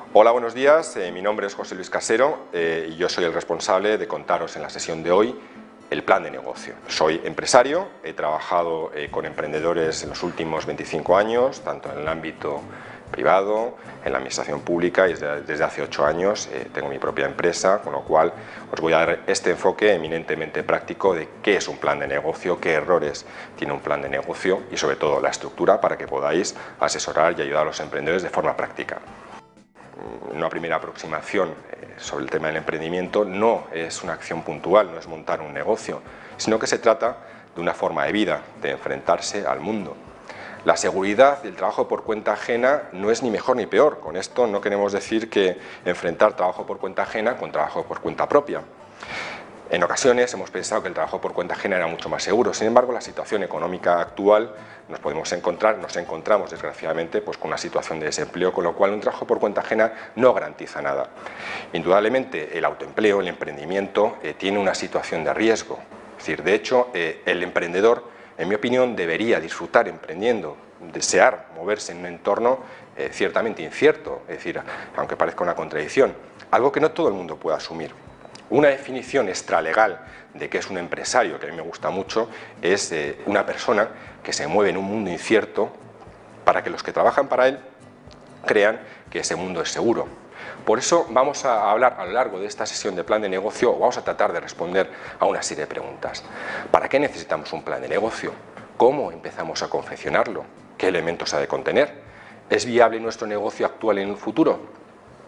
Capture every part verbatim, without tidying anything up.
Hola, buenos días. Eh, mi nombre es José Luis Casero eh, y yo soy el responsable de contaros en la sesión de hoy el plan de negocio. Soy empresario, he trabajado eh, con emprendedores en los últimos veinticinco años, tanto en el ámbito privado, en la administración pública, y desde, desde hace ocho años eh, tengo mi propia empresa, con lo cual os voy a dar este enfoque eminentemente práctico de qué es un plan de negocio, qué errores tiene un plan de negocio y sobre todo la estructura para que podáis asesorar y ayudar a los emprendedores de forma práctica. Una primera aproximación sobre el tema del emprendimiento no es una acción puntual, no es montar un negocio, sino que se trata de una forma de vida, de enfrentarse al mundo. La seguridad del trabajo por cuenta ajena no es ni mejor ni peor. Con esto no queremos decir que enfrentar trabajo por cuenta ajena con trabajo por cuenta propia. En ocasiones hemos pensado que el trabajo por cuenta ajena era mucho más seguro. Sin embargo, la situación económica actual nos podemos encontrar, nos encontramos desgraciadamente pues, con una situación de desempleo, con lo cual un trabajo por cuenta ajena no garantiza nada. Indudablemente el autoempleo, el emprendimiento, eh, tiene una situación de riesgo. Es decir, de hecho, eh, el emprendedor, en mi opinión, debería disfrutar emprendiendo, desear moverse en un entorno eh, ciertamente incierto, es decir, aunque parezca una contradicción, algo que no todo el mundo puede asumir. Una definición extralegal de qué es un empresario, que a mí me gusta mucho, es eh, una persona que se mueve en un mundo incierto para que los que trabajan para él crean que ese mundo es seguro. Por eso vamos a hablar a lo largo de esta sesión de plan de negocio, vamos a tratar de responder a una serie de preguntas. ¿Para qué necesitamos un plan de negocio? ¿Cómo empezamos a confeccionarlo? ¿Qué elementos ha de contener? ¿Es viable nuestro negocio actual en el futuro?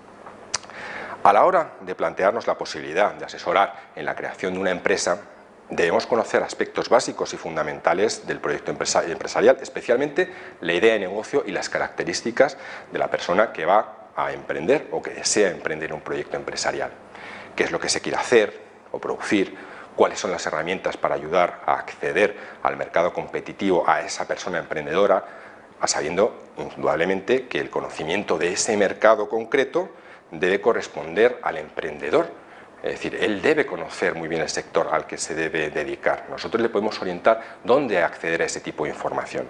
A la hora de plantearnos la posibilidad de asesorar en la creación de una empresa, debemos conocer aspectos básicos y fundamentales del proyecto empresarial, especialmente la idea de negocio y las características de la persona que va a emprender o que desea emprender un proyecto empresarial. ¿Qué es lo que se quiere hacer o producir? ¿Cuáles son las herramientas para ayudar a acceder al mercado competitivo a esa persona emprendedora, sabiendo indudablemente que el conocimiento de ese mercado concreto debe corresponder al emprendedor? Es decir, él debe conocer muy bien el sector al que se debe dedicar. Nosotros le podemos orientar dónde acceder a ese tipo de información.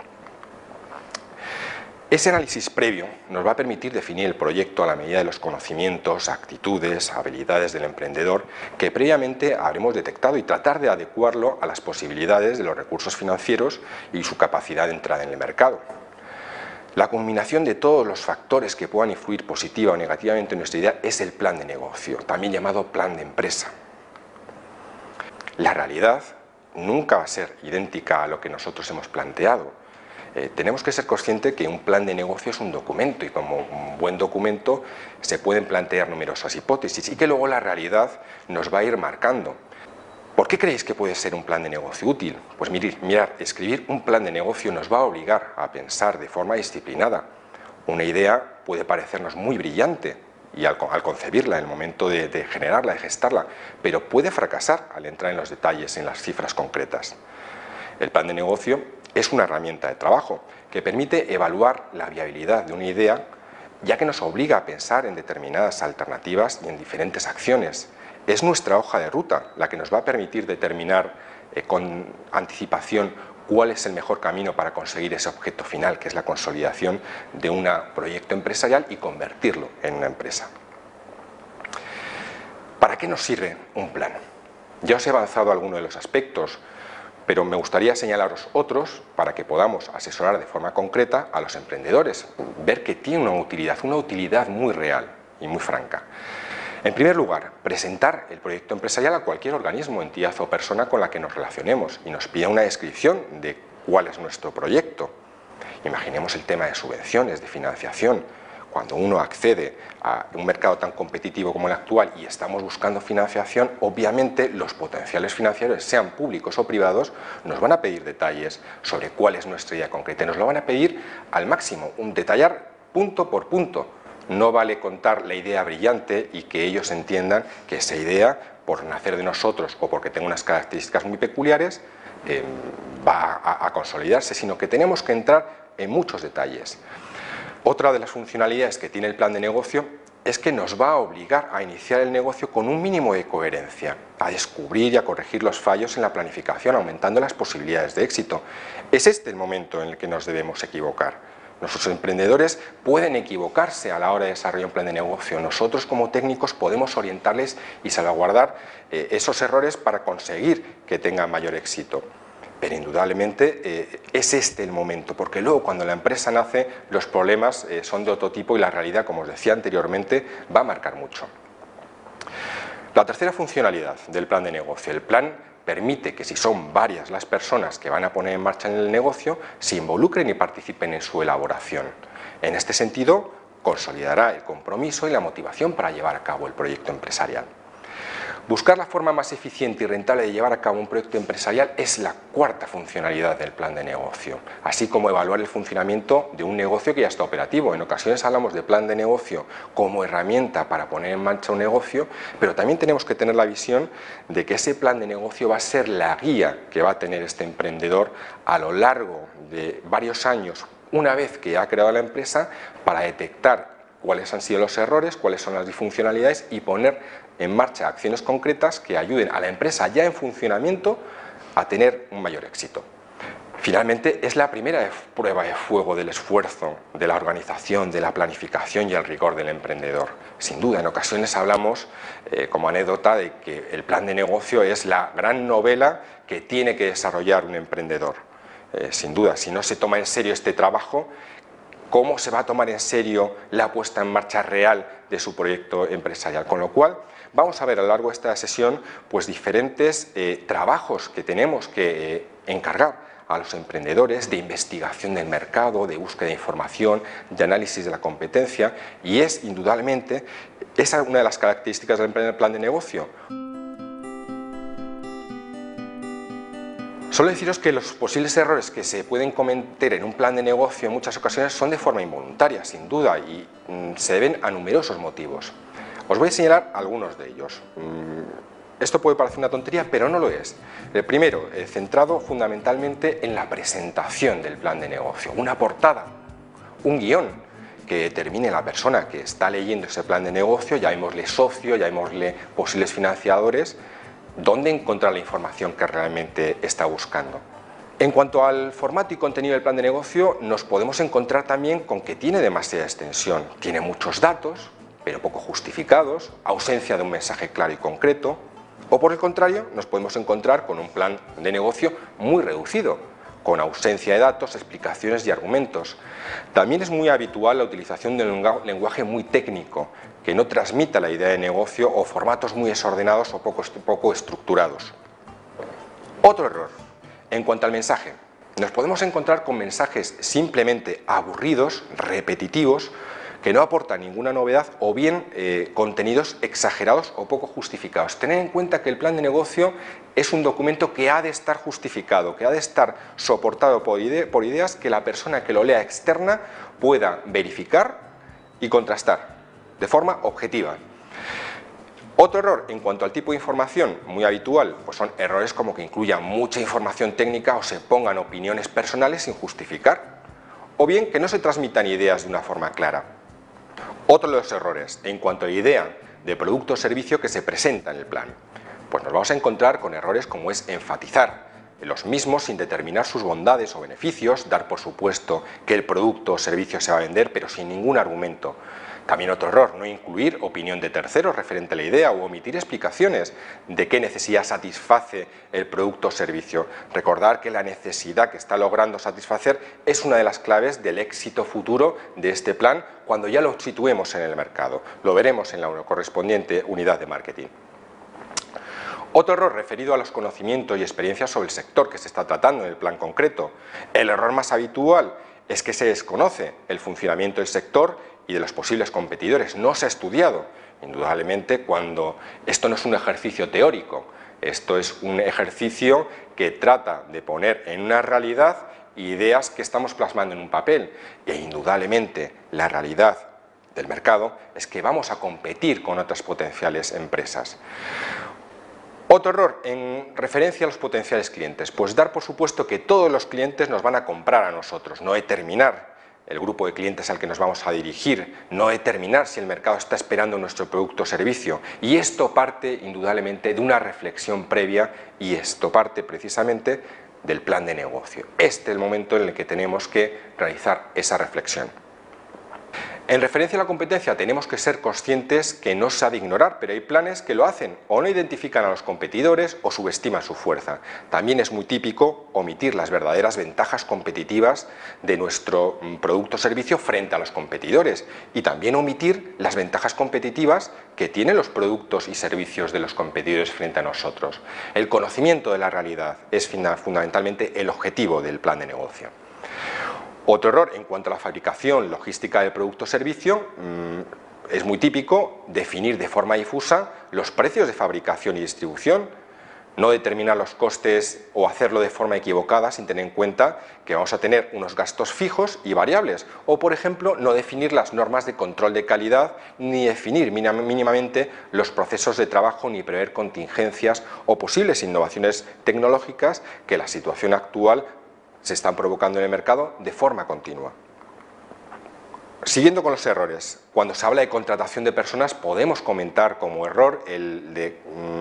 Ese análisis previo nos va a permitir definir el proyecto a la medida de los conocimientos, actitudes, habilidades del emprendedor que previamente habremos detectado y tratar de adecuarlo a las posibilidades de los recursos financieros y su capacidad de entrada en el mercado. La combinación de todos los factores que puedan influir positiva o negativamente en nuestra idea es el plan de negocio, también llamado plan de empresa. La realidad nunca va a ser idéntica a lo que nosotros hemos planteado. Eh, tenemos que ser conscientes que un plan de negocio es un documento y como un buen documento se pueden plantear numerosas hipótesis y que luego la realidad nos va a ir marcando. ¿Por qué creéis que puede ser un plan de negocio útil? Pues mirad, mirad, escribir un plan de negocio nos va a obligar a pensar de forma disciplinada. Una idea puede parecernos muy brillante y al, al concebirla, en el momento de, de generarla, de gestarla, pero puede fracasar al entrar en los detalles, en las cifras concretas. El plan de negocio es una herramienta de trabajo que permite evaluar la viabilidad de una idea, ya que nos obliga a pensar en determinadas alternativas y en diferentes acciones. Es nuestra hoja de ruta la que nos va a permitir determinar eh, con anticipación cuál es el mejor camino para conseguir ese objeto final, que es la consolidación de un proyecto empresarial y convertirlo en una empresa. ¿Para qué nos sirve un plan? Ya os he avanzado algunos de los aspectos, pero me gustaría señalaros otros para que podamos asesorar de forma concreta a los emprendedores, ver que tiene una utilidad, una utilidad muy real y muy franca. En primer lugar, presentar el proyecto empresarial a cualquier organismo, entidad o persona con la que nos relacionemos y nos pida una descripción de cuál es nuestro proyecto. Imaginemos el tema de subvenciones, de financiación. Cuando uno accede a un mercado tan competitivo como el actual y estamos buscando financiación, obviamente los potenciales financiadores, sean públicos o privados, nos van a pedir detalles sobre cuál es nuestra idea concreta. Nos lo van a pedir al máximo, un detallar punto por punto. No vale contar la idea brillante y que ellos entiendan que esa idea, por nacer de nosotros o porque tenga unas características muy peculiares, eh, va a, a consolidarse, sino que tenemos que entrar en muchos detalles. Otra de las funcionalidades que tiene el plan de negocio es que nos va a obligar a iniciar el negocio con un mínimo de coherencia, a descubrir y a corregir los fallos en la planificación, aumentando las posibilidades de éxito. Es este el momento en el que nos debemos equivocar. Nuestros emprendedores pueden equivocarse a la hora de desarrollar un plan de negocio. Nosotros como técnicos podemos orientarles y salvaguardar eh, esos errores para conseguir que tengan mayor éxito. Pero indudablemente eh, es este el momento, porque luego cuando la empresa nace los problemas eh, son de otro tipo y la realidad, como os decía anteriormente, va a marcar mucho. La tercera funcionalidad del plan de negocio. El plan permite que si son varias las personas que van a poner en marcha en el negocio, se involucren y participen en su elaboración. En este sentido, consolidará el compromiso y la motivación para llevar a cabo el proyecto empresarial. Buscar la forma más eficiente y rentable de llevar a cabo un proyecto empresarial es la cuarta funcionalidad del plan de negocio, así como evaluar el funcionamiento de un negocio que ya está operativo. En ocasiones hablamos de plan de negocio como herramienta para poner en marcha un negocio, pero también tenemos que tener la visión de que ese plan de negocio va a ser la guía que va a tener este emprendedor a lo largo de varios años, una vez que ha creado la empresa, para detectar cuáles han sido los errores, cuáles son las disfuncionalidades y poner en marcha acciones concretas que ayuden a la empresa ya en funcionamiento a tener un mayor éxito. Finalmente, es la primera prueba de fuego del esfuerzo, de la organización, de la planificación y el rigor del emprendedor. Sin duda, en ocasiones hablamos, eh, como anécdota, de que el plan de negocio es la gran novela que tiene que desarrollar un emprendedor. Eh, sin duda, si no se toma en serio este trabajo, ¿cómo se va a tomar en serio la puesta en marcha real de su proyecto empresarial? Con lo cual, vamos a ver a lo largo de esta sesión pues, diferentes eh, trabajos que tenemos que eh, encargar a los emprendedores de investigación del mercado, de búsqueda de información, de análisis de la competencia, y es indudablemente esa una de las características del plan de negocio. Solo deciros que los posibles errores que se pueden cometer en un plan de negocio en muchas ocasiones son de forma involuntaria, sin duda, y mm, se deben a numerosos motivos. Os voy a señalar algunos de ellos. Mm, esto puede parecer una tontería, pero no lo es. El primero, eh, centrado fundamentalmente en la presentación del plan de negocio. Una portada, un guión que determine la persona que está leyendo ese plan de negocio, llamémosle socio, llamémosle posibles financiadores, dónde encontrar la información que realmente está buscando. En cuanto al formato y contenido del plan de negocio, nos podemos encontrar también con que tiene demasiada extensión, tiene muchos datos, pero poco justificados, ausencia de un mensaje claro y concreto, o por el contrario, nos podemos encontrar con un plan de negocio muy reducido, con ausencia de datos, explicaciones y argumentos. También es muy habitual la utilización de un lenguaje muy técnico, que no transmita la idea de negocio, o formatos muy desordenados o poco, poco estructurados. Otro error, en cuanto al mensaje, nos podemos encontrar con mensajes simplemente aburridos, repetitivos, que no aportan ninguna novedad, o bien eh, contenidos exagerados o poco justificados. Tened en cuenta que el plan de negocio es un documento que ha de estar justificado, que ha de estar soportado por, ide por ideas que la persona que lo lea externa pueda verificar y contrastar de forma objetiva. Otro error en cuanto al tipo de información muy habitual, pues son errores como que incluyan mucha información técnica o se pongan opiniones personales sin justificar, o bien que no se transmitan ideas de una forma clara. Otro de los errores en cuanto a la idea de producto o servicio que se presenta en el plan, pues nos vamos a encontrar con errores como es enfatizar los mismos sin determinar sus bondades o beneficios, dar por supuesto que el producto o servicio se va a vender pero sin ningún argumento. También otro error, no incluir opinión de terceros referente a la idea o omitir explicaciones de qué necesidad satisface el producto o servicio. Recordar que la necesidad que está logrando satisfacer es una de las claves del éxito futuro de este plan cuando ya lo situemos en el mercado. Lo veremos en la correspondiente unidad de marketing. Otro error referido a los conocimientos y experiencias sobre el sector que se está tratando en el plan concreto. El error más habitual es que se desconoce el funcionamiento del sector y de los posibles competidores, no se ha estudiado. Indudablemente, cuando esto no es un ejercicio teórico, esto es un ejercicio que trata de poner en una realidad ideas que estamos plasmando en un papel, e indudablemente la realidad del mercado es que vamos a competir con otras potenciales empresas. Otro error en referencia a los potenciales clientes, pues dar por supuesto que todos los clientes nos van a comprar a nosotros, no determinar el grupo de clientes al que nos vamos a dirigir, no determinar si el mercado está esperando nuestro producto o servicio, y esto parte indudablemente de una reflexión previa, y esto parte precisamente del plan de negocio. Este es el momento en el que tenemos que realizar esa reflexión. En referencia a la competencia, tenemos que ser conscientes que no se ha de ignorar, pero hay planes que lo hacen o no identifican a los competidores o subestiman su fuerza. También es muy típico omitir las verdaderas ventajas competitivas de nuestro producto o servicio frente a los competidores y también omitir las ventajas competitivas que tienen los productos y servicios de los competidores frente a nosotros. El conocimiento de la realidad es fundamentalmente el objetivo del plan de negocio. Otro error en cuanto a la fabricación, logística del producto o servicio, mmm, es muy típico definir de forma difusa los precios de fabricación y distribución, no determinar los costes o hacerlo de forma equivocada sin tener en cuenta que vamos a tener unos gastos fijos y variables, o por ejemplo no definir las normas de control de calidad ni definir mínimamente los procesos de trabajo ni prever contingencias o posibles innovaciones tecnológicas que la situación actual se están provocando en el mercado de forma continua. Siguiendo con los errores, cuando se habla de contratación de personas podemos comentar como error el de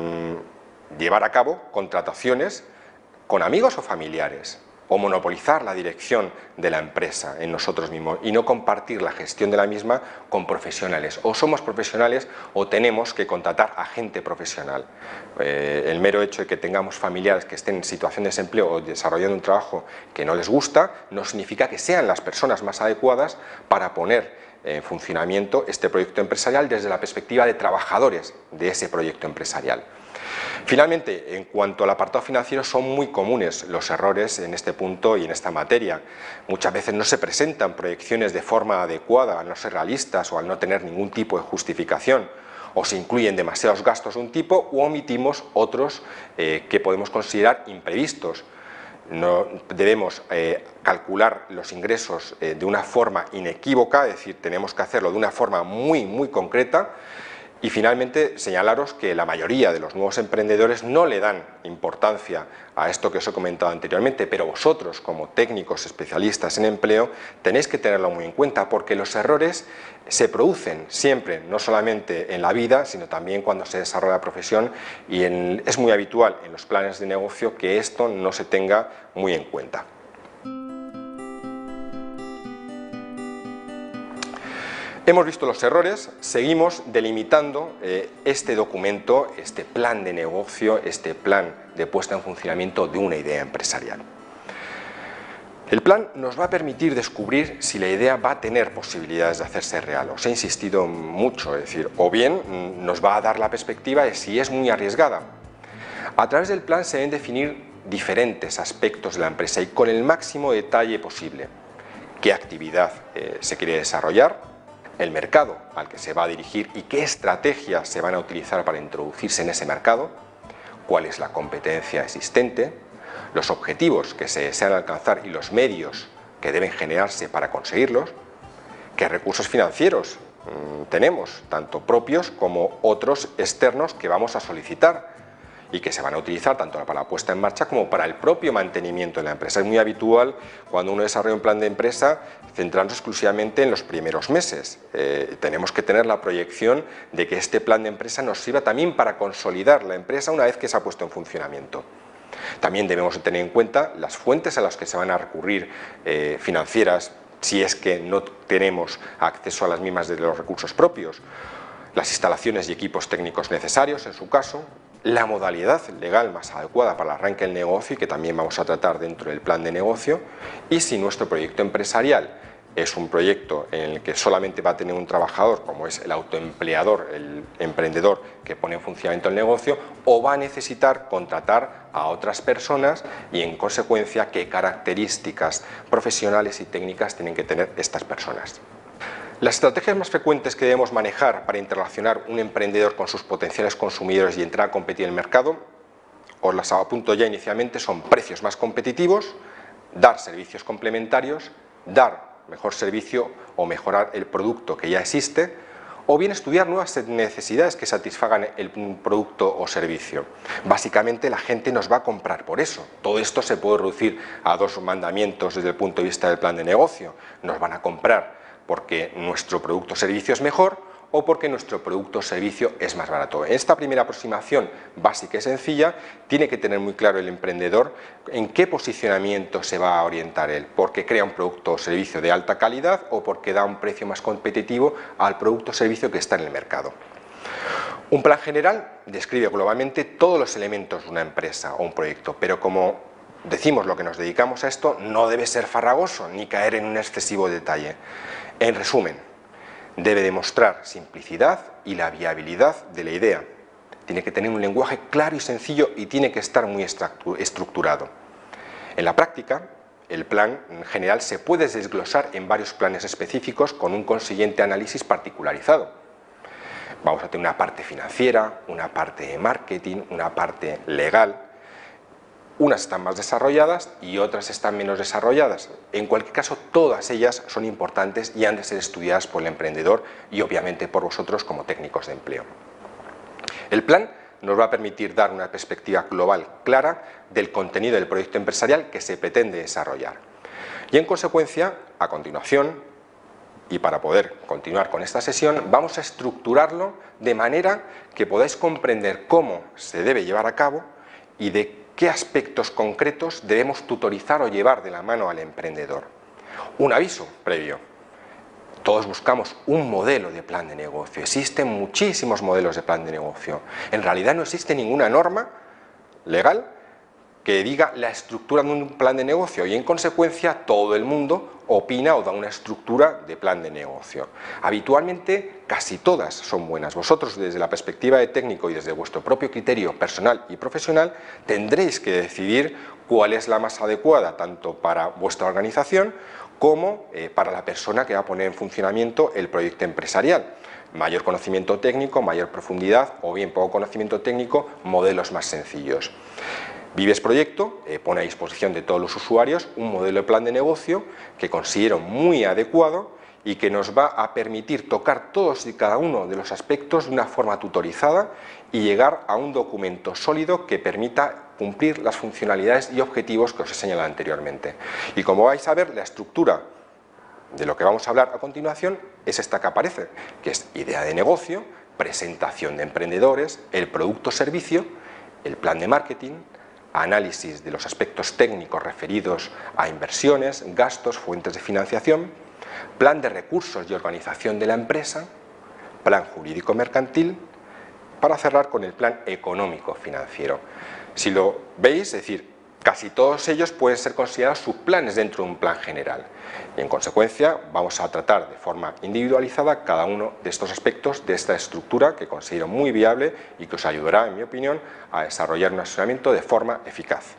mmm, llevar a cabo contrataciones con amigos o familiares, o monopolizar la dirección de la empresa en nosotros mismos y no compartir la gestión de la misma con profesionales. O somos profesionales o tenemos que contratar a gente profesional. Eh, el mero hecho de que tengamos familiares que estén en situación de desempleo o desarrollando un trabajo que no les gusta, no significa que sean las personas más adecuadas para poner en funcionamiento este proyecto empresarial desde la perspectiva de trabajadores de ese proyecto empresarial. Finalmente, en cuanto al apartado financiero, son muy comunes los errores en este punto y en esta materia. Muchas veces no se presentan proyecciones de forma adecuada, al no ser realistas o al no tener ningún tipo de justificación, o se incluyen demasiados gastos de un tipo u omitimos otros eh, que podemos considerar imprevistos. No debemos eh, calcular los ingresos eh, de una forma inequívoca, es decir, tenemos que hacerlo de una forma muy, muy concreta. Y finalmente señalaros que la mayoría de los nuevos emprendedores no le dan importancia a esto que os he comentado anteriormente, pero vosotros como técnicos especialistas en empleo tenéis que tenerlo muy en cuenta porque los errores se producen siempre, no solamente en la vida, sino también cuando se desarrolla la profesión y en, es muy habitual en los planes de negocio que esto no se tenga muy en cuenta. Hemos visto los errores, seguimos delimitando eh, este documento, este plan de negocio, este plan de puesta en funcionamiento de una idea empresarial. El plan nos va a permitir descubrir si la idea va a tener posibilidades de hacerse real. Os he insistido mucho, es decir, o bien nos va a dar la perspectiva de si es muy arriesgada. A través del plan se deben definir diferentes aspectos de la empresa y con el máximo detalle posible. ¿Qué actividad eh, se quiere desarrollar? El mercado al que se va a dirigir y qué estrategias se van a utilizar para introducirse en ese mercado, cuál es la competencia existente, los objetivos que se desean alcanzar y los medios que deben generarse para conseguirlos, qué recursos financieros mmm, tenemos, tanto propios como otros externos que vamos a solicitar y que se van a utilizar tanto para la puesta en marcha como para el propio mantenimiento de la empresa. Es muy habitual cuando uno desarrolla un plan de empresa centrarnos exclusivamente en los primeros meses. Eh, tenemos que tener la proyección de que este plan de empresa nos sirva también para consolidar la empresa una vez que se ha puesto en funcionamiento. También debemos tener en cuenta las fuentes a las que se van a recurrir eh, financieras si es que no tenemos acceso a las mismas de los recursos propios, las instalaciones y equipos técnicos necesarios en su caso, la modalidad legal más adecuada para el arranque del negocio y que también vamos a tratar dentro del plan de negocio, y si nuestro proyecto empresarial es un proyecto en el que solamente va a tener un trabajador, como es el autoempleador, el emprendedor que pone en funcionamiento el negocio, o va a necesitar contratar a otras personas y en consecuencia qué características profesionales y técnicas tienen que tener estas personas. Las estrategias más frecuentes que debemos manejar para interrelacionar un emprendedor con sus potenciales consumidores y entrar a competir en el mercado, os las apunto ya inicialmente, son precios más competitivos, dar servicios complementarios, dar mejor servicio o mejorar el producto que ya existe, o bien estudiar nuevas necesidades que satisfagan el producto o servicio. Básicamente la gente nos va a comprar por eso. Todo esto se puede reducir a dos mandamientos desde el punto de vista del plan de negocio. Nos van a comprar porque nuestro producto o servicio es mejor, o porque nuestro producto o servicio es más barato. En esta primera aproximación básica y sencilla tiene que tener muy claro el emprendedor en qué posicionamiento se va a orientar él, porque crea un producto o servicio de alta calidad o porque da un precio más competitivo al producto o servicio que está en el mercado. Un plan general describe globalmente todos los elementos de una empresa o un proyecto, pero como decimos lo que nos dedicamos a esto, no debe ser farragoso ni caer en un excesivo detalle. En resumen, debe demostrar simplicidad y la viabilidad de la idea. Tiene que tener un lenguaje claro y sencillo y tiene que estar muy estructurado. En la práctica, el plan en general se puede desglosar en varios planes específicos con un consiguiente análisis particularizado. Vamos a tener una parte financiera, una parte de marketing, una parte legal. Unas están más desarrolladas y otras están menos desarrolladas. En cualquier caso, todas ellas son importantes y han de ser estudiadas por el emprendedor y obviamente por vosotros como técnicos de empleo. El plan nos va a permitir dar una perspectiva global clara del contenido del proyecto empresarial que se pretende desarrollar. Y en consecuencia, a continuación, y para poder continuar con esta sesión, vamos a estructurarlo de manera que podáis comprender cómo se debe llevar a cabo y de qué aspectos concretos debemos tutorizar o llevar de la mano al emprendedor. Un aviso previo. Todos buscamos un modelo de plan de negocio. Existen muchísimos modelos de plan de negocio. En realidad no existe ninguna norma legal que diga la estructura de un plan de negocio y en consecuencia todo el mundo opina o da una estructura de plan de negocio. Habitualmente casi todas son buenas. Vosotros desde la perspectiva de técnico y desde vuestro propio criterio personal y profesional tendréis que decidir cuál es la más adecuada tanto para vuestra organización como eh, para la persona que va a poner en funcionamiento el proyecto empresarial. Mayor conocimiento técnico, mayor profundidad o bien poco conocimiento técnico, modelos más sencillos. Vives Proyecto eh, pone a disposición de todos los usuarios un modelo de plan de negocio que considero muy adecuado y que nos va a permitir tocar todos y cada uno de los aspectos de una forma tutorizada y llegar a un documento sólido que permita cumplir las funcionalidades y objetivos que os he señalado anteriormente. Y como vais a ver, la estructura de lo que vamos a hablar a continuación es esta que aparece, que es idea de negocio, presentación de emprendedores, el producto o servicio, el plan de marketing, análisis de los aspectos técnicos referidos a inversiones, gastos, fuentes de financiación, plan de recursos y organización de la empresa, plan jurídico mercantil, para cerrar con el plan económico financiero. Si lo veis, es decir, casi todos ellos pueden ser considerados subplanes dentro de un plan general y en consecuencia vamos a tratar de forma individualizada cada uno de estos aspectos de esta estructura que considero muy viable y que os ayudará, en mi opinión, a desarrollar un asesoramiento de forma eficaz.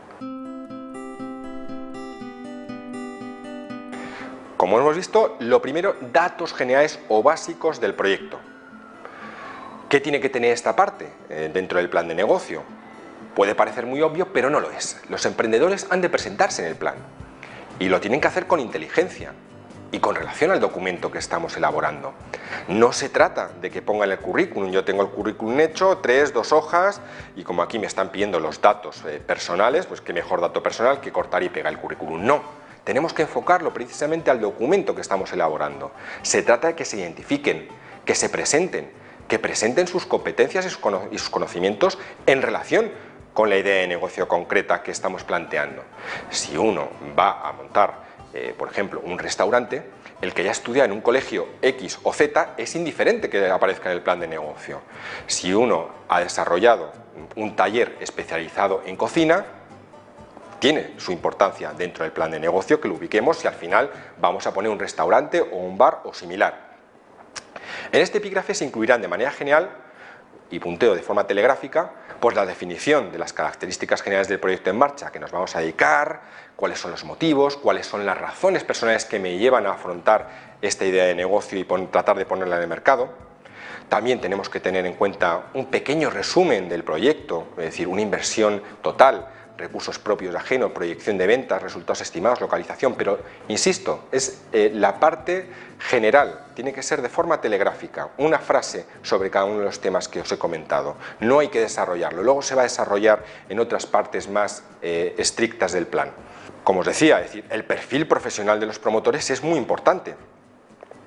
Como hemos visto, lo primero, datos generales o básicos del proyecto. ¿Qué tiene que tener esta parte eh, dentro del plan de negocio? Puede parecer muy obvio, pero no lo es. Los emprendedores han de presentarse en el plan y lo tienen que hacer con inteligencia y con relación al documento que estamos elaborando. No se trata de que pongan el currículum, yo tengo el currículum hecho, tres, dos hojas, y como aquí me están pidiendo los datos eh, personales, pues qué mejor dato personal que cortar y pegar el currículum. No, tenemos que enfocarlo precisamente al documento que estamos elaborando. Se trata de que se identifiquen, que se presenten, que presenten sus competencias y sus conocimientos en relación con la idea de negocio concreta que estamos planteando. Si uno va a montar, eh, por ejemplo, un restaurante, el que ya estudia en un colegio X o Z es indiferente que aparezca en el plan de negocio. Si uno ha desarrollado un taller especializado en cocina, tiene su importancia dentro del plan de negocio que lo ubiquemos si al final vamos a poner un restaurante o un bar o similar. En este epígrafe se incluirán de manera general y punteo de forma telegráfica pues la definición de las características generales del proyecto en marcha que nos vamos a dedicar, cuáles son los motivos, cuáles son las razones personales que me llevan a afrontar esta idea de negocio y tratar de ponerla en el mercado. También tenemos que tener en cuenta un pequeño resumen del proyecto, es decir, una inversión total, recursos propios ajenos, proyección de ventas, resultados estimados, localización, pero insisto, es eh, la parte general, tiene que ser de forma telegráfica, una frase sobre cada uno de los temas que os he comentado, no hay que desarrollarlo, luego se va a desarrollar en otras partes más eh, estrictas del plan. Como os decía, es decir, el perfil profesional de los promotores es muy importante.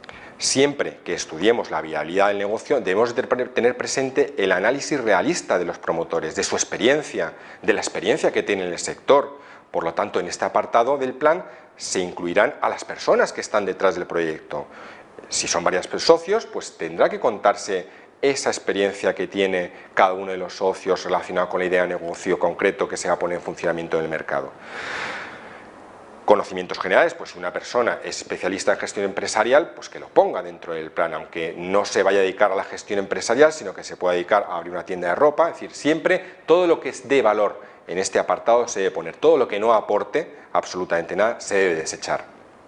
Siempre que estudiemos la viabilidad del negocio debemos de tener presente el análisis realista de los promotores, de su experiencia, de la experiencia que tienen en el sector. Por lo tanto, en este apartado del plan se incluirán a las personas que están detrás del proyecto. Si son varios socios, pues tendrá que contarse esa experiencia que tiene cada uno de los socios relacionada con la idea de negocio concreto que se va a poner en funcionamiento en el mercado. Conocimientos generales, pues si una persona es especialista en gestión empresarial, pues que lo ponga dentro del plan, aunque no se vaya a dedicar a la gestión empresarial, sino que se pueda dedicar a abrir una tienda de ropa. Es decir, siempre todo lo que es de valor en este apartado se debe poner, todo lo que no aporte absolutamente nada se debe desechar.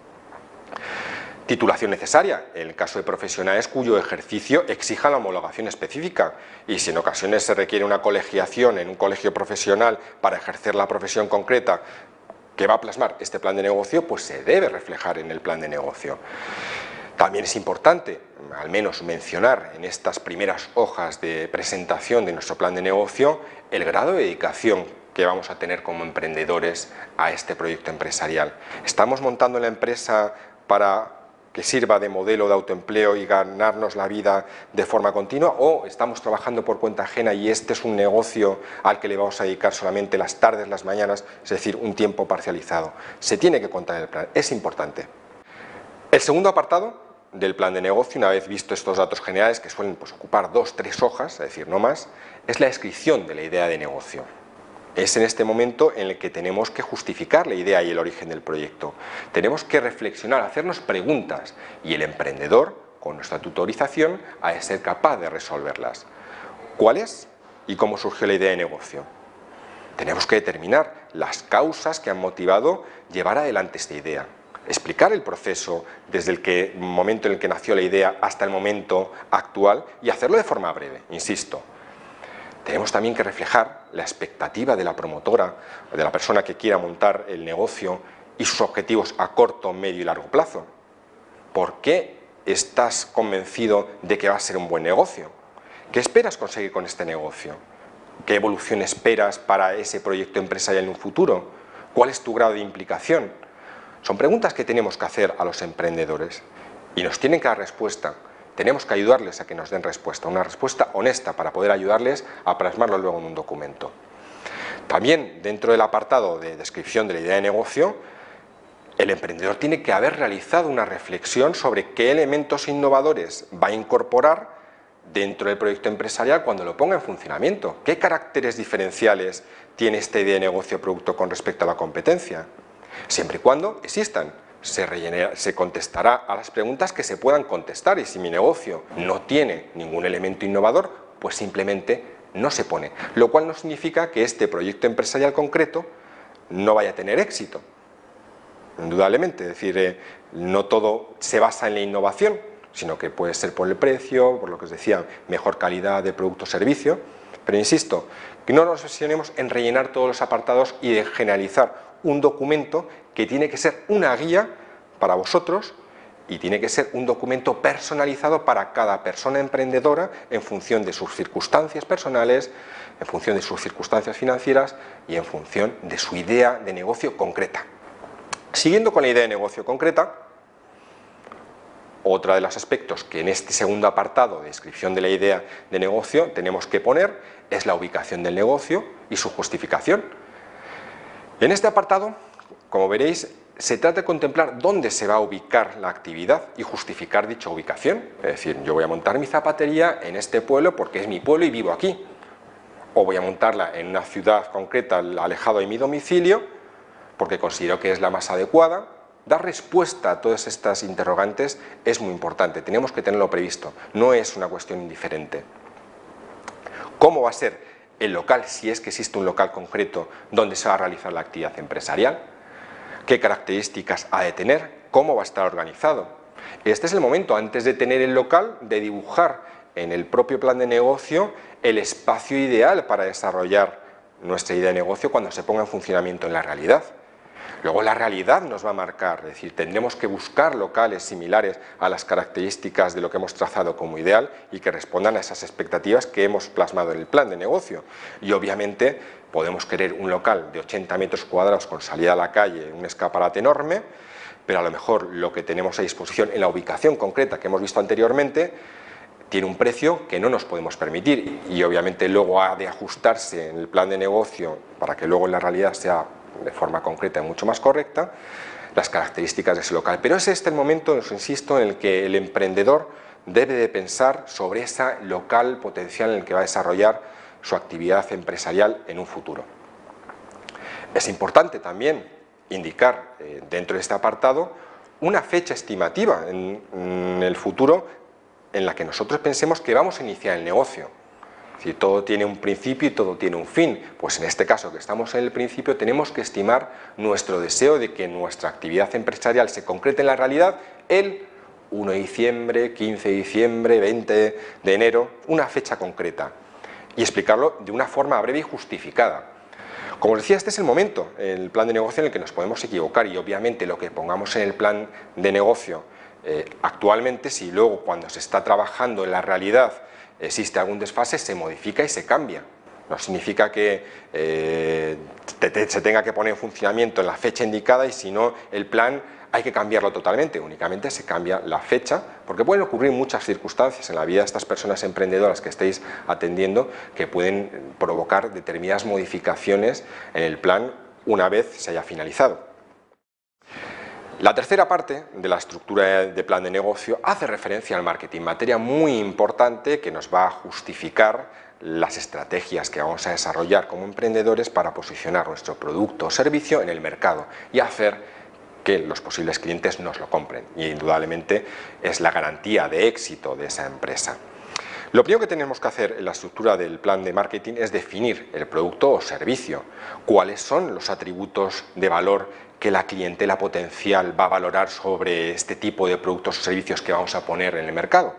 Titulación necesaria, en el caso de profesionales cuyo ejercicio exija la homologación específica, y si en ocasiones se requiere una colegiación en un colegio profesional para ejercer la profesión concreta que va a plasmar este plan de negocio, pues se debe reflejar en el plan de negocio. También es importante, al menos mencionar en estas primeras hojas de presentación de nuestro plan de negocio, el grado de dedicación que vamos a tener como emprendedores a este proyecto empresarial. ¿Estamos montando la empresa para que sirva de modelo de autoempleo y ganarnos la vida de forma continua, o estamos trabajando por cuenta ajena y este es un negocio al que le vamos a dedicar solamente las tardes, las mañanas, es decir, un tiempo parcializado? Se tiene que contar en el plan, es importante. El segundo apartado del plan de negocio, una vez visto estos datos generales que suelen pues, ocupar dos, tres hojas, es decir, no más, es la descripción de la idea de negocio. Es en este momento en el que tenemos que justificar la idea y el origen del proyecto. Tenemos que reflexionar, hacernos preguntas y el emprendedor, con nuestra tutorización, ha de ser capaz de resolverlas. ¿Cuál es y cómo surgió la idea de negocio? Tenemos que determinar las causas que han motivado llevar adelante esta idea. Explicar el proceso desde el que, momento en el que nació la idea hasta el momento actual y hacerlo de forma breve, insisto. Tenemos también que reflejar la expectativa de la promotora o de la persona que quiera montar el negocio y sus objetivos a corto, medio y largo plazo. ¿Por qué estás convencido de que va a ser un buen negocio? ¿Qué esperas conseguir con este negocio? ¿Qué evolución esperas para ese proyecto empresarial en un futuro? ¿Cuál es tu grado de implicación? Son preguntas que tenemos que hacer a los emprendedores y nos tienen que dar respuesta. Tenemos que ayudarles a que nos den respuesta, una respuesta honesta para poder ayudarles a plasmarlo luego en un documento. También dentro del apartado de descripción de la idea de negocio, el emprendedor tiene que haber realizado una reflexión sobre qué elementos innovadores va a incorporar dentro del proyecto empresarial cuando lo ponga en funcionamiento. ¿Qué caracteres diferenciales tiene esta idea de negocio o producto con respecto a la competencia? Siempre y cuando existan. Se, rellenará, se contestará a las preguntas que se puedan contestar, y si mi negocio no tiene ningún elemento innovador, pues simplemente no se pone, lo cual no significa que este proyecto empresarial concreto no vaya a tener éxito, indudablemente. Es decir, eh, no todo se basa en la innovación, sino que puede ser por el precio, por lo que os decía, mejor calidad de producto o servicio, pero insisto, que no nos obsesionemos en rellenar todos los apartados y de generalizar un documento que tiene que ser una guía para vosotros y tiene que ser un documento personalizado para cada persona emprendedora en función de sus circunstancias personales, en función de sus circunstancias financieras y en función de su idea de negocio concreta. Siguiendo con la idea de negocio concreta, otro de los aspectos que en este segundo apartado de descripción de la idea de negocio tenemos que poner es la ubicación del negocio y su justificación. En este apartado, como veréis, se trata de contemplar dónde se va a ubicar la actividad y justificar dicha ubicación. Es decir, yo voy a montar mi zapatería en este pueblo porque es mi pueblo y vivo aquí. O voy a montarla en una ciudad concreta alejado de mi domicilio porque considero que es la más adecuada. Dar respuesta a todas estas interrogantes es muy importante, tenemos que tenerlo previsto, no es una cuestión indiferente. ¿Cómo va a ser el local, si es que existe un local concreto donde se va a realizar la actividad empresarial? ¿Qué características ha de tener? ¿Cómo va a estar organizado? Este es el momento, antes de tener el local, de dibujar en el propio plan de negocio el espacio ideal para desarrollar nuestra idea de negocio cuando se ponga en funcionamiento en la realidad. Luego la realidad nos va a marcar, es decir, tendremos que buscar locales similares a las características de lo que hemos trazado como ideal y que respondan a esas expectativas que hemos plasmado en el plan de negocio. Y obviamente podemos querer un local de ochenta metros cuadrados con salida a la calle, un escaparate enorme, pero a lo mejor lo que tenemos a disposición en la ubicación concreta que hemos visto anteriormente tiene un precio que no nos podemos permitir y obviamente luego ha de ajustarse en el plan de negocio para que luego en la realidad sea de forma concreta y mucho más correcta las características de ese local. Pero es este el momento, os insisto, en el que el emprendedor debe de pensar sobre ese local potencial en el que va a desarrollar su actividad empresarial en un futuro. Es importante también indicar eh, dentro de este apartado una fecha estimativa en, en el futuro en la que nosotros pensemos que vamos a iniciar el negocio. Si todo tiene un principio y todo tiene un fin, pues en este caso que estamos en el principio tenemos que estimar nuestro deseo de que nuestra actividad empresarial se concrete en la realidad el uno de diciembre, quince de diciembre, veinte de enero, una fecha concreta y explicarlo de una forma breve y justificada. Como os decía, este es el momento, el plan de negocio en el que nos podemos equivocar y obviamente lo que pongamos en el plan de negocio eh, actualmente, si luego cuando se está trabajando en la realidad existe algún desfase, se modifica y se cambia. No significa que eh, te, te, se tenga que poner en funcionamiento en la fecha indicada y si no el plan hay que cambiarlo totalmente, únicamente se cambia la fecha, porque pueden ocurrir muchas circunstancias en la vida de estas personas emprendedoras que estéis atendiendo que pueden provocar determinadas modificaciones en el plan una vez se haya finalizado. La tercera parte de la estructura de plan de negocio hace referencia al marketing, materia muy importante que nos va a justificar las estrategias que vamos a desarrollar como emprendedores para posicionar nuestro producto o servicio en el mercado y hacer que los posibles clientes nos lo compren y indudablemente es la garantía de éxito de esa empresa. Lo primero que tenemos que hacer en la estructura del plan de marketing es definir el producto o servicio, cuáles son los atributos de valor que la clientela potencial va a valorar sobre este tipo de productos o servicios que vamos a poner en el mercado.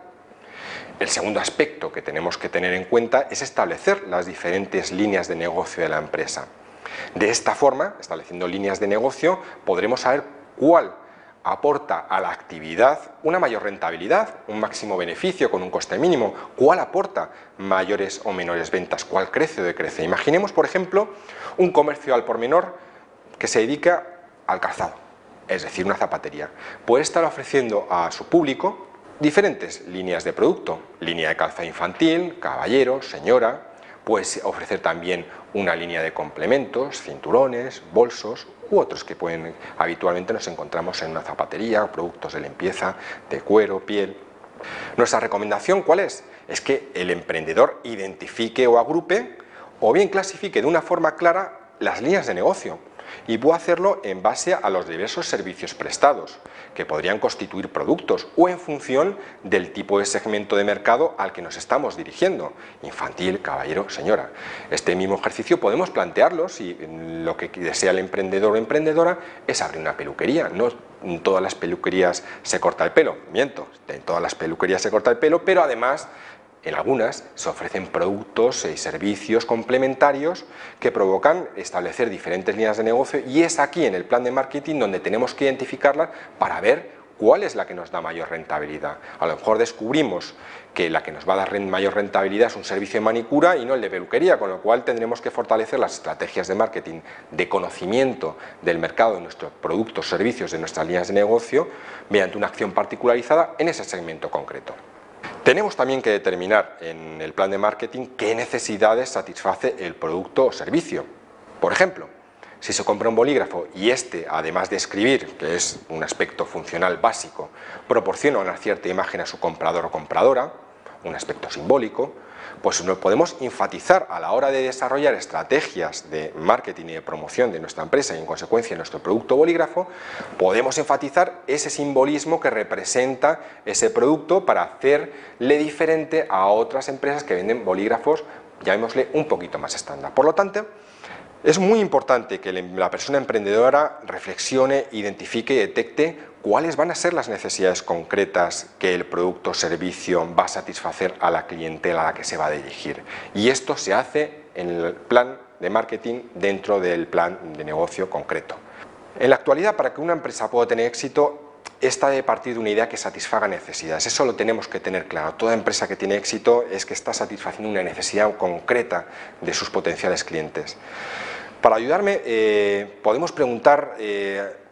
El segundo aspecto que tenemos que tener en cuenta es establecer las diferentes líneas de negocio de la empresa. De esta forma, estableciendo líneas de negocio, podremos saber cuál aporta a la actividad una mayor rentabilidad, un máximo beneficio con un coste mínimo, cuál aporta mayores o menores ventas, cuál crece o decrece. Imaginemos, por ejemplo, un comercio al por menor que se dedica al calzado, es decir, una zapatería. Puede estar ofreciendo a su público diferentes líneas de producto, línea de calzado infantil, caballero, señora, puede ofrecer también una línea de complementos, cinturones, bolsos u otros que pueden, habitualmente nos encontramos en una zapatería, productos de limpieza, de cuero, piel. Nuestra recomendación, ¿cuál es? Es que el emprendedor identifique o agrupe o bien clasifique de una forma clara las líneas de negocio y pueda hacerlo en base a los diversos servicios prestados, que podrían constituir productos o en función del tipo de segmento de mercado al que nos estamos dirigiendo, infantil, caballero, señora. Este mismo ejercicio podemos plantearlo si lo que desea el emprendedor o emprendedora es abrir una peluquería. No en todas las peluquerías se corta el pelo, miento, en todas las peluquerías se corta el pelo, pero además en algunas se ofrecen productos y servicios complementarios que provocan establecer diferentes líneas de negocio y es aquí en el plan de marketing donde tenemos que identificarlas para ver cuál es la que nos da mayor rentabilidad. A lo mejor descubrimos que la que nos va a dar mayor rentabilidad es un servicio de manicura y no el de peluquería, con lo cual tendremos que fortalecer las estrategias de marketing, de conocimiento del mercado, de nuestros productos, servicios, de nuestras líneas de negocio, mediante una acción particularizada en ese segmento concreto. Tenemos también que determinar en el plan de marketing qué necesidades satisface el producto o servicio. Por ejemplo, si se compra un bolígrafo y este, además de escribir, que es un aspecto funcional básico, proporciona una cierta imagen a su comprador o compradora, un aspecto simbólico, pues nos podemos enfatizar a la hora de desarrollar estrategias de marketing y de promoción de nuestra empresa y en consecuencia de nuestro producto bolígrafo, podemos enfatizar ese simbolismo que representa ese producto para hacerle diferente a otras empresas que venden bolígrafos, llamémosle un poquito más estándar. Por lo tanto, es muy importante que la persona emprendedora reflexione, identifique y detecte cuáles van a ser las necesidades concretas que el producto o servicio va a satisfacer a la clientela a la que se va a dirigir. Y esto se hace en el plan de marketing dentro del plan de negocio concreto. En la actualidad, para que una empresa pueda tener éxito, esta debe partir de una idea que satisfaga necesidades. Eso lo tenemos que tener claro. Toda empresa que tiene éxito es que está satisfaciendo una necesidad concreta de sus potenciales clientes. Para ayudarme, eh, podemos preguntar eh,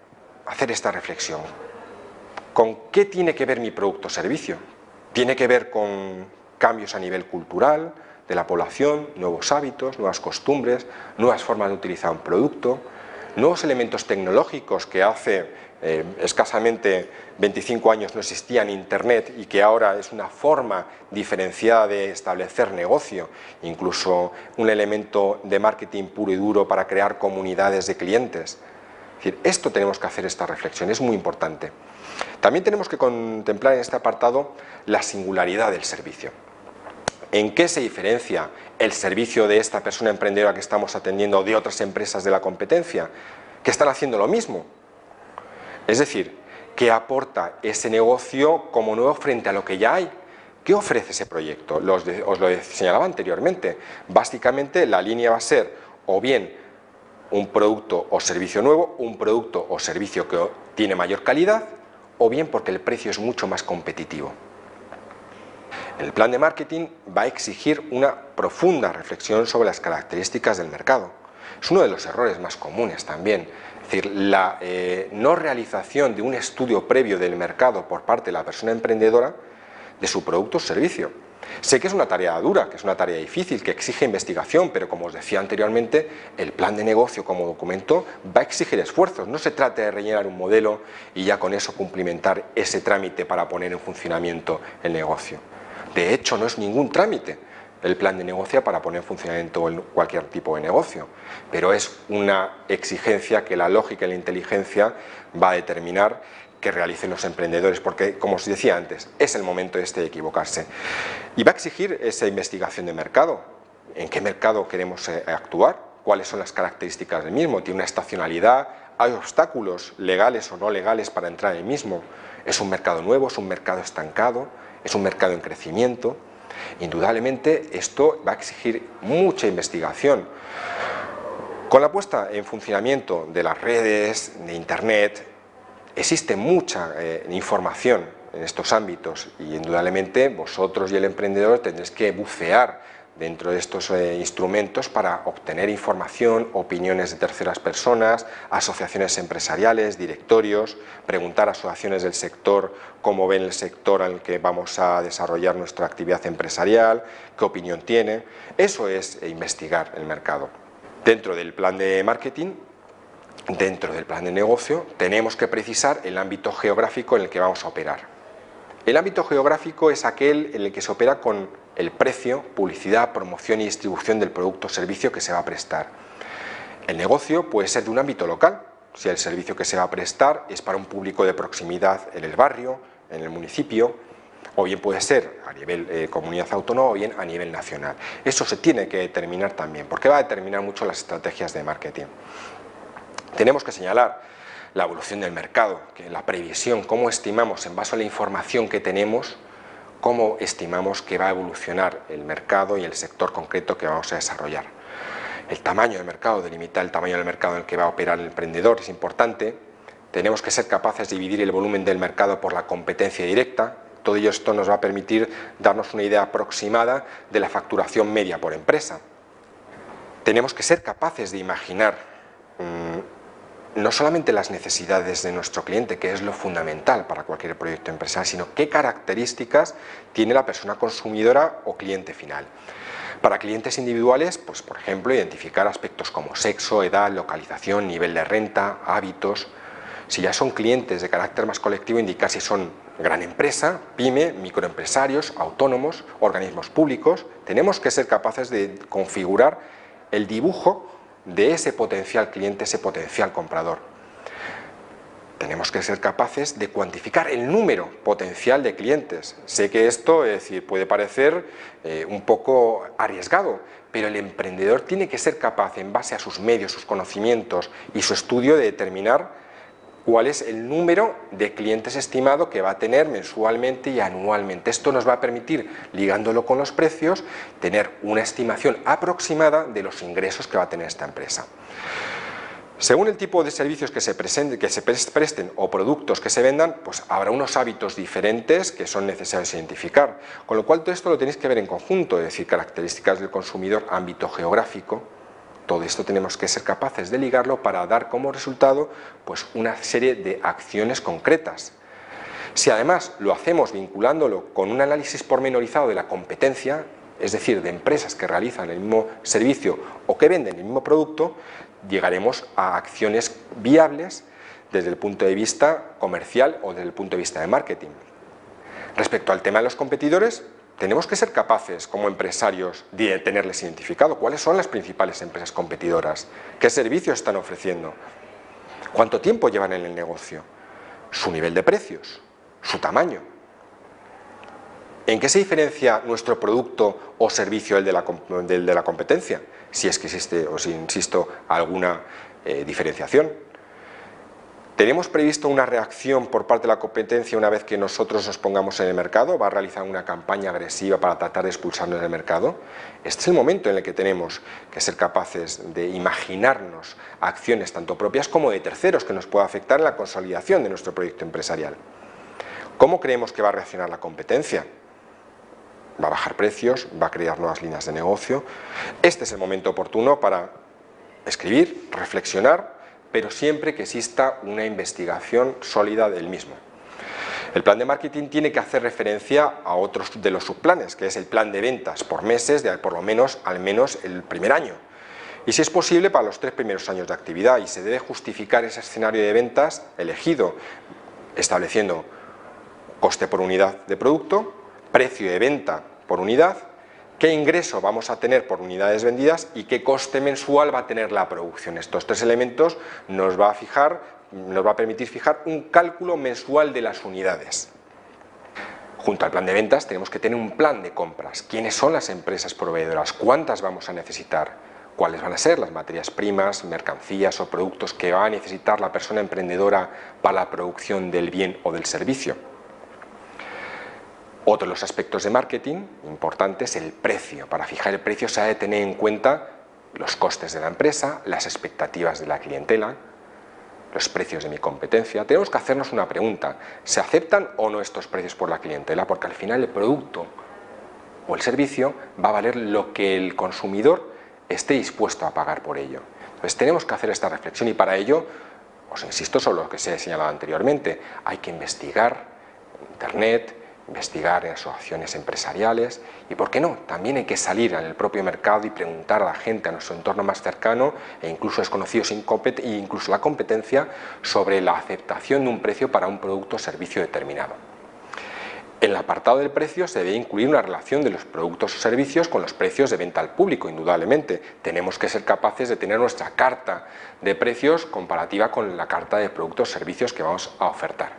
hacer esta reflexión. ¿Con qué tiene que ver mi producto o servicio? ¿Tiene que ver con cambios a nivel cultural de la población, nuevos hábitos, nuevas costumbres, nuevas formas de utilizar un producto, nuevos elementos tecnológicos que hace eh, escasamente veinticinco años no existían Internet y que ahora es una forma diferenciada de establecer negocio, incluso un elemento de marketing puro y duro para crear comunidades de clientes? Es decir, esto tenemos que hacer esta reflexión, es muy importante. También tenemos que contemplar en este apartado la singularidad del servicio. ¿En qué se diferencia el servicio de esta persona emprendedora que estamos atendiendo de otras empresas de la competencia que están haciendo lo mismo? Es decir, ¿qué aporta ese negocio como nuevo frente a lo que ya hay? ¿Qué ofrece ese proyecto? Los de, os lo señalaba anteriormente. Básicamente la línea va a ser o bien un producto o servicio nuevo, un producto o servicio que tiene mayor calidad, o bien porque el precio es mucho más competitivo. El plan de marketing va a exigir una profunda reflexión sobre las características del mercado. Es uno de los errores más comunes también. Es decir, la eh, no realización de un estudio previo del mercado por parte de la persona emprendedora de su producto o servicio. Sé que es una tarea dura, que es una tarea difícil, que exige investigación, pero como os decía anteriormente, el plan de negocio como documento va a exigir esfuerzos. No se trata de rellenar un modelo y ya con eso cumplimentar ese trámite para poner en funcionamiento el negocio. De hecho, no es ningún trámite el plan de negocio para poner en funcionamiento cualquier tipo de negocio, pero es una exigencia que la lógica y la inteligencia va a determinar que realicen los emprendedores, porque, como os decía antes, es el momento este de equivocarse. Y va a exigir esa investigación de mercado. ¿En qué mercado queremos actuar? ¿Cuáles son las características del mismo? ¿Tiene una estacionalidad? ¿Hay obstáculos legales o no legales para entrar en el mismo? ¿Es un mercado nuevo? ¿Es un mercado estancado? ¿Es un mercado en crecimiento? Indudablemente esto va a exigir mucha investigación. Con la puesta en funcionamiento de las redes, de Internet, existe mucha eh, información en estos ámbitos y indudablemente vosotros y el emprendedor tendréis que bucear dentro de estos eh, instrumentos para obtener información, opiniones de terceras personas, asociaciones empresariales, directorios, preguntar a asociaciones del sector cómo ven el sector al que vamos a desarrollar nuestra actividad empresarial, qué opinión tiene. Eso es eh, investigar el mercado. Dentro del plan de marketing, dentro del plan de negocio, tenemos que precisar el ámbito geográfico en el que vamos a operar. El ámbito geográfico es aquel en el que se opera con el precio, publicidad, promoción y distribución del producto o servicio que se va a prestar. El negocio puede ser de un ámbito local, si el servicio que se va a prestar es para un público de proximidad en el barrio, en el municipio, o bien puede ser a nivel eh, comunidad autónoma o bien a nivel nacional. Eso se tiene que determinar también, porque va a determinar mucho las estrategias de marketing. Tenemos que señalar la evolución del mercado, que la previsión, cómo estimamos en base a la información que tenemos, cómo estimamos que va a evolucionar el mercado y el sector concreto que vamos a desarrollar. El tamaño del mercado, delimitar el tamaño del mercado en el que va a operar el emprendedor es importante. Tenemos que ser capaces de dividir el volumen del mercado por la competencia directa. Todo ello esto nos va a permitir darnos una idea aproximada de la facturación media por empresa. Tenemos que ser capaces de imaginar mmm, no solamente las necesidades de nuestro cliente, que es lo fundamental para cualquier proyecto empresarial, sino qué características tiene la persona consumidora o cliente final. Para clientes individuales, pues por ejemplo, identificar aspectos como sexo, edad, localización, nivel de renta, hábitos. Si ya son clientes de carácter más colectivo, indicar si son gran empresa, pyme, microempresarios, autónomos, organismos públicos. Tenemos que ser capaces de configurar el dibujo de ese potencial cliente, ese potencial comprador. Tenemos que ser capaces de cuantificar el número potencial de clientes. Sé que esto, es decir, puede parecer eh, un poco arriesgado, pero el emprendedor tiene que ser capaz, en base a sus medios, sus conocimientos y su estudio, de determinar cuál es el número de clientes estimado que va a tener mensualmente y anualmente. Esto nos va a permitir, ligándolo con los precios, tener una estimación aproximada de los ingresos que va a tener esta empresa. Según el tipo de servicios que se, presenten, que se presten o productos que se vendan, pues habrá unos hábitos diferentes que son necesarios identificar. Con lo cual todo esto lo tenéis que ver en conjunto, es decir, características del consumidor, ámbito geográfico, Todo esto tenemos que ser capaces de ligarlo para dar como resultado pues, una serie de acciones concretas. Si además lo hacemos vinculándolo con un análisis pormenorizado de la competencia, es decir, de empresas que realizan el mismo servicio o que venden el mismo producto, llegaremos a acciones viables desde el punto de vista comercial o desde el punto de vista de marketing. Respecto al tema de los competidores, tenemos que ser capaces como empresarios de tenerles identificado cuáles son las principales empresas competidoras, qué servicios están ofreciendo, cuánto tiempo llevan en el negocio, su nivel de precios, su tamaño. ¿En qué se diferencia nuestro producto o servicio del de la, del de la competencia? Si es que existe, o si insisto, alguna eh, diferenciación. ¿Tenemos previsto una reacción por parte de la competencia una vez que nosotros nos pongamos en el mercado? ¿Va a realizar una campaña agresiva para tratar de expulsarnos del mercado? Este es el momento en el que tenemos que ser capaces de imaginarnos acciones tanto propias como de terceros que nos pueda afectar en la consolidación de nuestro proyecto empresarial. ¿Cómo creemos que va a reaccionar la competencia? ¿Va a bajar precios? ¿Va a crear nuevas líneas de negocio? Este es el momento oportuno para escribir, reflexionar, pero siempre que exista una investigación sólida del mismo. El plan de marketing tiene que hacer referencia a otros de los subplanes, que es el plan de ventas por meses, de por lo menos al menos el primer año. Y si es posible, para los tres primeros años de actividad, y se debe justificar ese escenario de ventas elegido, estableciendo coste por unidad de producto, precio de venta por unidad, qué ingreso vamos a tener por unidades vendidas y qué coste mensual va a tener la producción. Estos tres elementos nos va a fijar, nos va a permitir fijar un cálculo mensual de las unidades. Junto al plan de ventas tenemos que tener un plan de compras. ¿Quiénes son las empresas proveedoras? ¿Cuántas vamos a necesitar? ¿Cuáles van a ser las materias primas, mercancías o productos que va a necesitar la persona emprendedora para la producción del bien o del servicio? Otro de los aspectos de marketing importantes es el precio. Para fijar el precio se ha de tener en cuenta los costes de la empresa, las expectativas de la clientela, los precios de mi competencia. Tenemos que hacernos una pregunta: ¿se aceptan o no estos precios por la clientela? Porque al final el producto o el servicio va a valer lo que el consumidor esté dispuesto a pagar por ello. Entonces tenemos que hacer esta reflexión y para ello, os insisto sobre lo que se ha señalado anteriormente, hay que investigar en Internet, investigar en asociaciones empresariales y, ¿por qué no?, también hay que salir en el propio mercado y preguntar a la gente, a nuestro entorno más cercano e incluso desconocidos e incluso la competencia sobre la aceptación de un precio para un producto o servicio determinado. En el apartado del precio se debe incluir una relación de los productos o servicios con los precios de venta al público, indudablemente. Tenemos que ser capaces de tener nuestra carta de precios comparativa con la carta de productos o servicios que vamos a ofertar.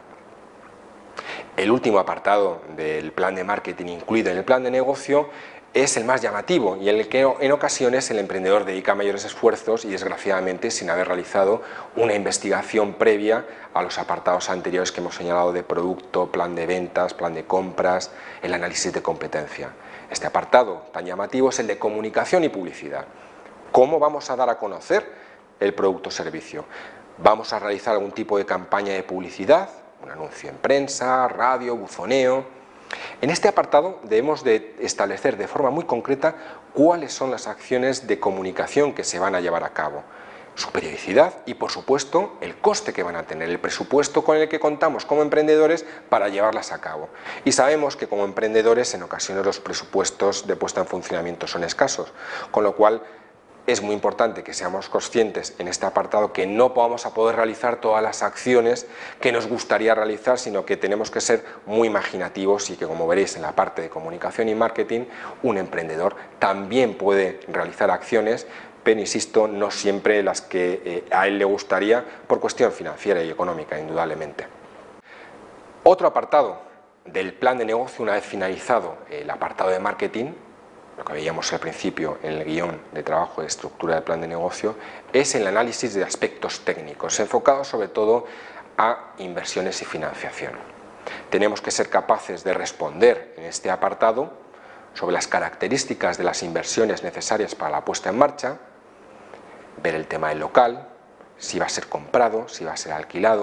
El último apartado del plan de marketing incluido en el plan de negocio es el más llamativo y en el que en ocasiones el emprendedor dedica mayores esfuerzos y desgraciadamente sin haber realizado una investigación previa a los apartados anteriores que hemos señalado de producto, plan de ventas, plan de compras, el análisis de competencia. Este apartado tan llamativo es el de comunicación y publicidad. ¿Cómo vamos a dar a conocer el producto o servicio? ¿Vamos a realizar algún tipo de campaña de publicidad? Un anuncio en prensa, radio, buzoneo. En este apartado debemos de establecer de forma muy concreta cuáles son las acciones de comunicación que se van a llevar a cabo, su periodicidad y, por supuesto, el coste que van a tener, el presupuesto con el que contamos como emprendedores para llevarlas a cabo. Y sabemos que como emprendedores en ocasiones los presupuestos de puesta en funcionamiento son escasos, con lo cual es muy importante que seamos conscientes en este apartado que no vamos a poder realizar todas las acciones que nos gustaría realizar, sino que tenemos que ser muy imaginativos y que, como veréis en la parte de comunicación y marketing, un emprendedor también puede realizar acciones, pero insisto, no siempre las que eh, a él le gustaría por cuestión financiera y económica, indudablemente. Otro apartado del plan de negocio, una vez finalizado el apartado de marketing, lo que veíamos al principio en el guión de trabajo de estructura del plan de negocio, es el análisis de aspectos técnicos, enfocados sobre todo a inversiones y financiación. Tenemos que ser capaces de responder en este apartado sobre las características de las inversiones necesarias para la puesta en marcha, ver el tema del local, si va a ser comprado, si va a ser alquilado,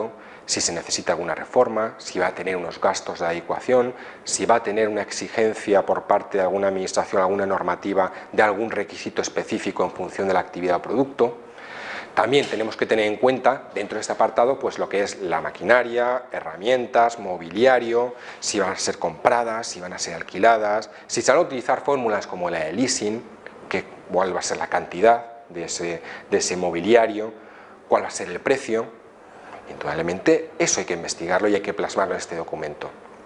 si se necesita alguna reforma, si va a tener unos gastos de adecuación, si va a tener una exigencia por parte de alguna administración, alguna normativa de algún requisito específico en función de la actividad o producto. También tenemos que tener en cuenta dentro de este apartado pues lo que es la maquinaria, herramientas, mobiliario, si van a ser compradas, si van a ser alquiladas, si se van a utilizar fórmulas como la de leasing, que, cuál va a ser la cantidad de ese, de ese mobiliario, cuál va a ser el precio. Indudablemente eso hay que investigarlo y hay que plasmarlo en este documento.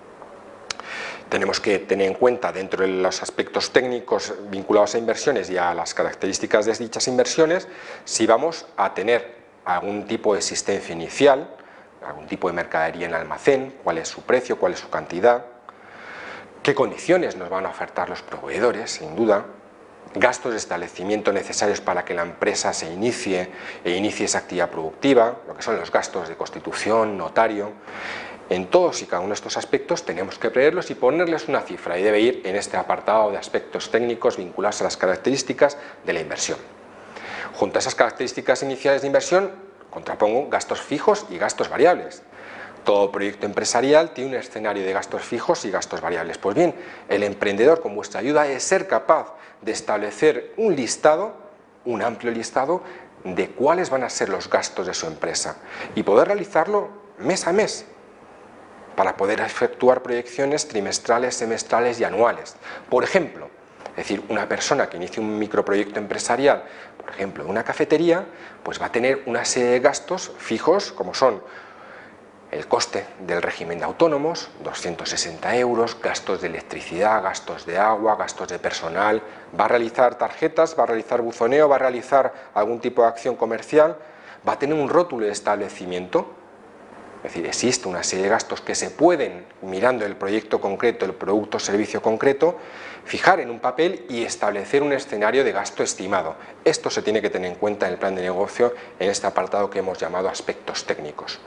Tenemos que tener en cuenta dentro de los aspectos técnicos vinculados a inversiones y a las características de dichas inversiones si vamos a tener algún tipo de existencia inicial, algún tipo de mercadería en almacén, cuál es su precio, cuál es su cantidad, qué condiciones nos van a ofertar los proveedores, sin duda, gastos de establecimiento necesarios para que la empresa se inicie e inicie esa actividad productiva, lo que son los gastos de constitución, notario. En todos y cada uno de estos aspectos tenemos que preverlos y ponerles una cifra y debe ir en este apartado de aspectos técnicos vinculados a las características de la inversión. Junto a esas características iniciales de inversión contrapongo gastos fijos y gastos variables. Todo proyecto empresarial tiene un escenario de gastos fijos y gastos variables. Pues bien, el emprendedor con vuestra ayuda es ser capaz de establecer un listado, un amplio listado, de cuáles van a ser los gastos de su empresa y poder realizarlo mes a mes para poder efectuar proyecciones trimestrales, semestrales y anuales. Por ejemplo, es decir, una persona que inicie un microproyecto empresarial, por ejemplo, una cafetería, pues va a tener una serie de gastos fijos como son el coste del régimen de autónomos, doscientos sesenta euros, gastos de electricidad, gastos de agua, gastos de personal, va a realizar tarjetas, va a realizar buzoneo, va a realizar algún tipo de acción comercial, va a tener un rótulo de establecimiento, es decir, existe una serie de gastos que se pueden, mirando el proyecto concreto, el producto o servicio concreto, fijar en un papel y establecer un escenario de gasto estimado. Esto se tiene que tener en cuenta en el plan de negocio en este apartado que hemos llamado aspectos técnicos.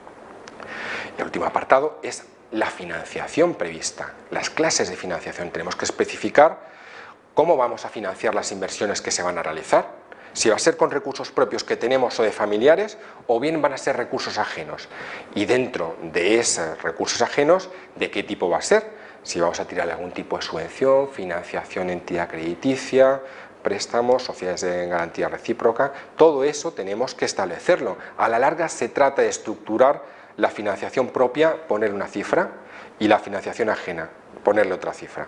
El último apartado es la financiación prevista, las clases de financiación. Tenemos que especificar cómo vamos a financiar las inversiones que se van a realizar, si va a ser con recursos propios que tenemos o de familiares o bien van a ser recursos ajenos. Y dentro de esos recursos ajenos, ¿de qué tipo va a ser? Si vamos a tirar algún tipo de subvención, financiación, entidad crediticia, préstamos, sociedades de garantía recíproca, todo eso tenemos que establecerlo. A la larga se trata de estructurar la financiación propia, ponerle una cifra, y la financiación ajena, ponerle otra cifra.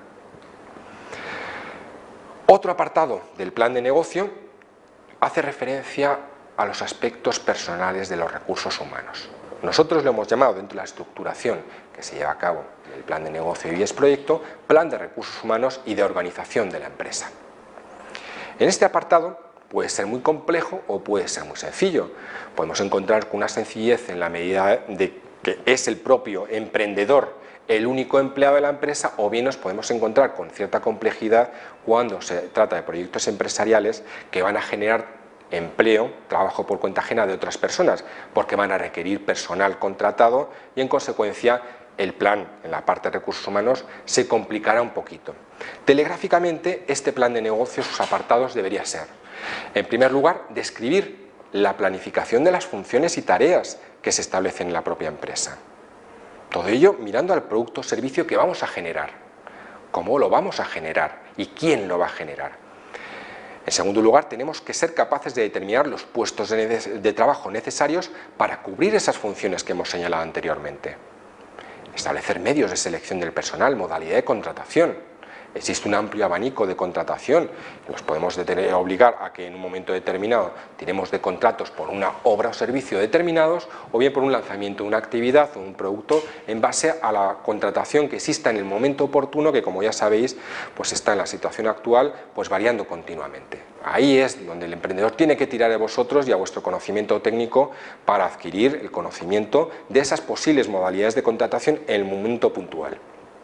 Otro apartado del plan de negocio hace referencia a los aspectos personales de los recursos humanos. Nosotros lo hemos llamado, dentro de la estructuración que se lleva a cabo del plan de negocio y es proyecto, plan de recursos humanos y de organización de la empresa. En este apartado puede ser muy complejo o puede ser muy sencillo. Podemos encontrar con una sencillez en la medida de que es el propio emprendedor el único empleado de la empresa, o bien nos podemos encontrar con cierta complejidad cuando se trata de proyectos empresariales que van a generar empleo, trabajo por cuenta ajena de otras personas, porque van a requerir personal contratado y en consecuencia el plan en la parte de recursos humanos se complicará un poquito. Telegráficamente este plan de negocio, sus apartados debería ser: en primer lugar, describir la planificación de las funciones y tareas que se establecen en la propia empresa. Todo ello mirando al producto o servicio que vamos a generar, cómo lo vamos a generar y quién lo va a generar. En segundo lugar, tenemos que ser capaces de determinar los puestos de, de trabajo necesarios para cubrir esas funciones que hemos señalado anteriormente. Establecer medios de selección del personal, modalidad de contratación. Existe un amplio abanico de contratación, nos podemos detener, obligar a que en un momento determinado tiremos de contratos por una obra o servicio determinados o bien por un lanzamiento de una actividad o un producto en base a la contratación que exista en el momento oportuno, que como ya sabéis pues está en la situación actual pues variando continuamente. Ahí es donde el emprendedor tiene que tirar de vosotros y a vuestro conocimiento técnico para adquirir el conocimiento de esas posibles modalidades de contratación en el momento puntual.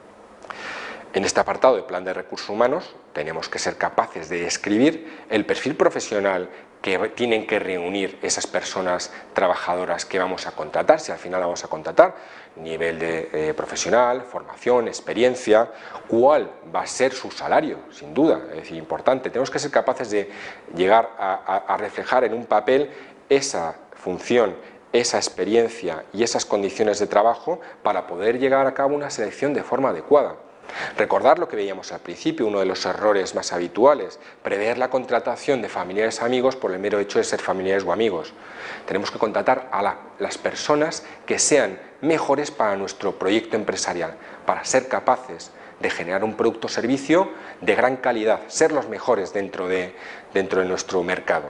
En este apartado de plan de recursos humanos tenemos que ser capaces de describir el perfil profesional que tienen que reunir esas personas trabajadoras que vamos a contratar, si al final la vamos a contratar, nivel de eh, profesional, formación, experiencia, cuál va a ser su salario, sin duda, es decir, importante. Tenemos que ser capaces de llegar a, a, a reflejar en un papel esa función, esa experiencia y esas condiciones de trabajo para poder llevar a cabo una selección de forma adecuada. Recordar lo que veíamos al principio, uno de los errores más habituales, prever la contratación de familiares amigos por el mero hecho de ser familiares o amigos. Tenemos que contratar a la, las personas que sean mejores para nuestro proyecto empresarial, para ser capaces de generar un producto o servicio de gran calidad, ser los mejores dentro de, dentro de nuestro mercado.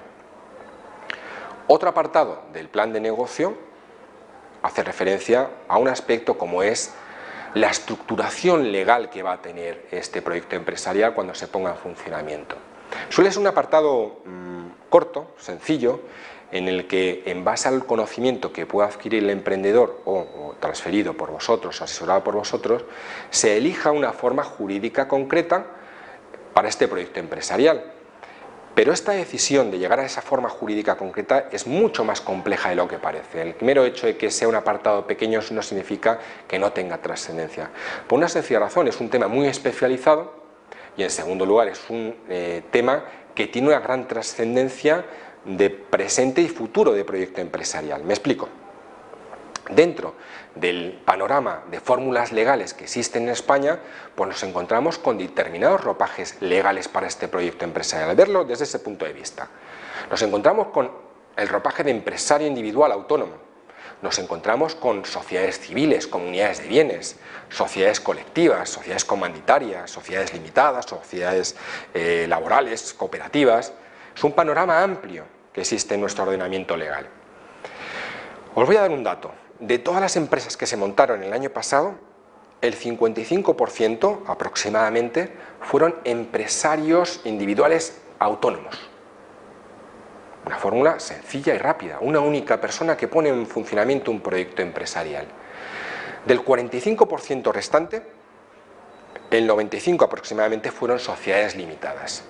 Otro apartado del plan de negocio hace referencia a un aspecto como es la estructuración legal que va a tener este proyecto empresarial cuando se ponga en funcionamiento. Suele ser un apartado mmm, corto, sencillo, en el que en base al conocimiento que pueda adquirir el emprendedor o, o transferido por vosotros, asesorado por vosotros, se elija una forma jurídica concreta para este proyecto empresarial. Pero esta decisión de llegar a esa forma jurídica concreta es mucho más compleja de lo que parece. El mero hecho de que sea un apartado pequeño no significa que no tenga trascendencia. Por una sencilla razón, es un tema muy especializado y en segundo lugar es un eh, tema que tiene una gran trascendencia de presente y futuro de proyecto empresarial. Me explico. Dentro del panorama de fórmulas legales que existen en España, pues nos encontramos con determinados ropajes legales para este proyecto empresarial. Al verlo desde ese punto de vista, nos encontramos con el ropaje de empresario individual autónomo, nos encontramos con sociedades civiles, comunidades de bienes, sociedades colectivas, sociedades comandatarias, sociedades limitadas, sociedades eh, laborales, cooperativas. Es un panorama amplio que existe en nuestro ordenamiento legal. Os voy a dar un dato. De todas las empresas que se montaron el año pasado, el cincuenta y cinco por ciento aproximadamente fueron empresarios individuales autónomos. Una fórmula sencilla y rápida, una única persona que pone en funcionamiento un proyecto empresarial. Del cuarenta y cinco por ciento restante, el noventa y cinco por ciento aproximadamente fueron sociedades limitadas.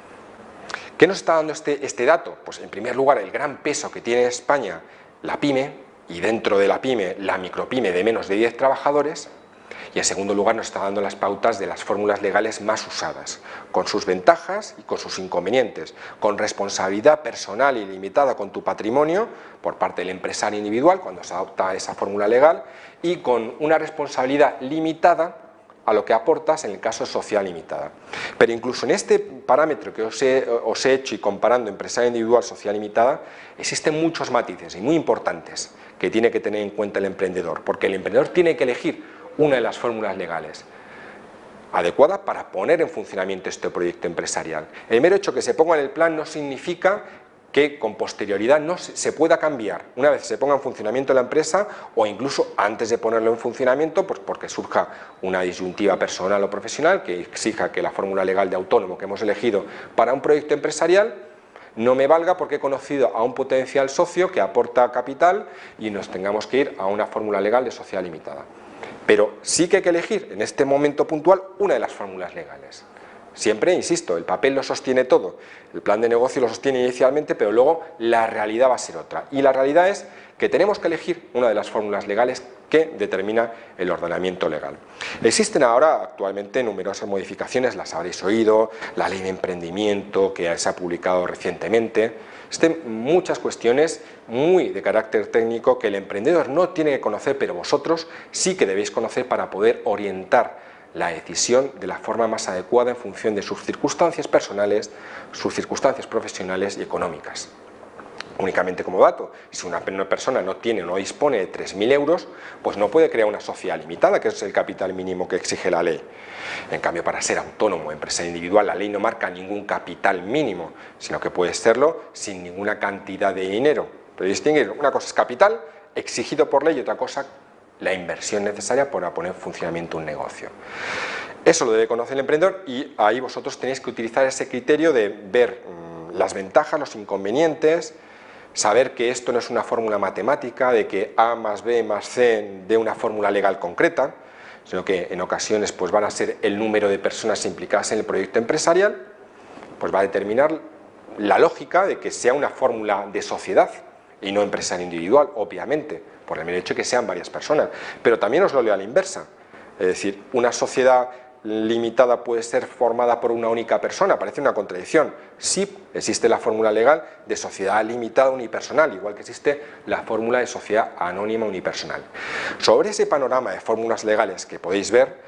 ¿Qué nos está dando este, este dato? Pues en primer lugar el gran peso que tiene España la pyme, y dentro de la pyme, la micropyme de menos de diez trabajadores, y en segundo lugar nos está dando las pautas de las fórmulas legales más usadas, con sus ventajas y con sus inconvenientes, con responsabilidad personal y limitada con tu patrimonio por parte del empresario individual cuando se adopta esa fórmula legal y con una responsabilidad limitada a lo que aportas en el caso de sociedad limitada. Pero incluso en este parámetro que os he, os he hecho y comparando empresario individual, sociedad limitada, existen muchos matices y muy importantes que tiene que tener en cuenta el emprendedor, porque el emprendedor tiene que elegir una de las fórmulas legales adecuada para poner en funcionamiento este proyecto empresarial. El mero hecho que se ponga en el plan no significa que con posterioridad no se pueda cambiar una vez se ponga en funcionamiento la empresa o incluso antes de ponerlo en funcionamiento, pues porque surja una disyuntiva personal o profesional que exija que la fórmula legal de autónomo que hemos elegido para un proyecto empresarial no me valga porque he conocido a un potencial socio que aporta capital y nos tengamos que ir a una fórmula legal de sociedad limitada. Pero sí que hay que elegir en este momento puntual una de las fórmulas legales. Siempre, insisto, el papel lo sostiene todo, el plan de negocio lo sostiene inicialmente, pero luego la realidad va a ser otra. Y la realidad es que tenemos que elegir una de las fórmulas legales que determina el ordenamiento legal. Existen ahora actualmente numerosas modificaciones, las habréis oído, la ley de emprendimiento que se ha publicado recientemente. Existen muchas cuestiones muy de carácter técnico que el emprendedor no tiene que conocer, pero vosotros sí que debéis conocer para poder orientar la decisión de la forma más adecuada en función de sus circunstancias personales, sus circunstancias profesionales y económicas. Únicamente como dato, si una persona no tiene o no dispone de tres mil euros, pues no puede crear una sociedad limitada, que es el capital mínimo que exige la ley. En cambio, para ser autónomo o empresa individual, la ley no marca ningún capital mínimo, sino que puede serlo sin ninguna cantidad de dinero. Pero distinguir, una cosa es capital exigido por ley y otra cosa la inversión necesaria para poner en funcionamiento un negocio. Eso lo debe conocer el emprendedor y ahí vosotros tenéis que utilizar ese criterio de ver mmm, las ventajas, los inconvenientes, saber que esto no es una fórmula matemática, de que A más B más C de una fórmula legal concreta, sino que en ocasiones pues, van a ser el número de personas implicadas en el proyecto empresarial, pues va a determinar la lógica de que sea una fórmula de sociedad y no empresario individual, obviamente, por el mero hecho de que sean varias personas. Pero también os lo leo a la inversa, es decir, una sociedad limitada puede ser formada por una única persona? Parece una contradicción. Sí, existe la fórmula legal de sociedad limitada unipersonal, igual que existe la fórmula de sociedad anónima unipersonal. Sobre ese panorama de fórmulas legales que podéis ver,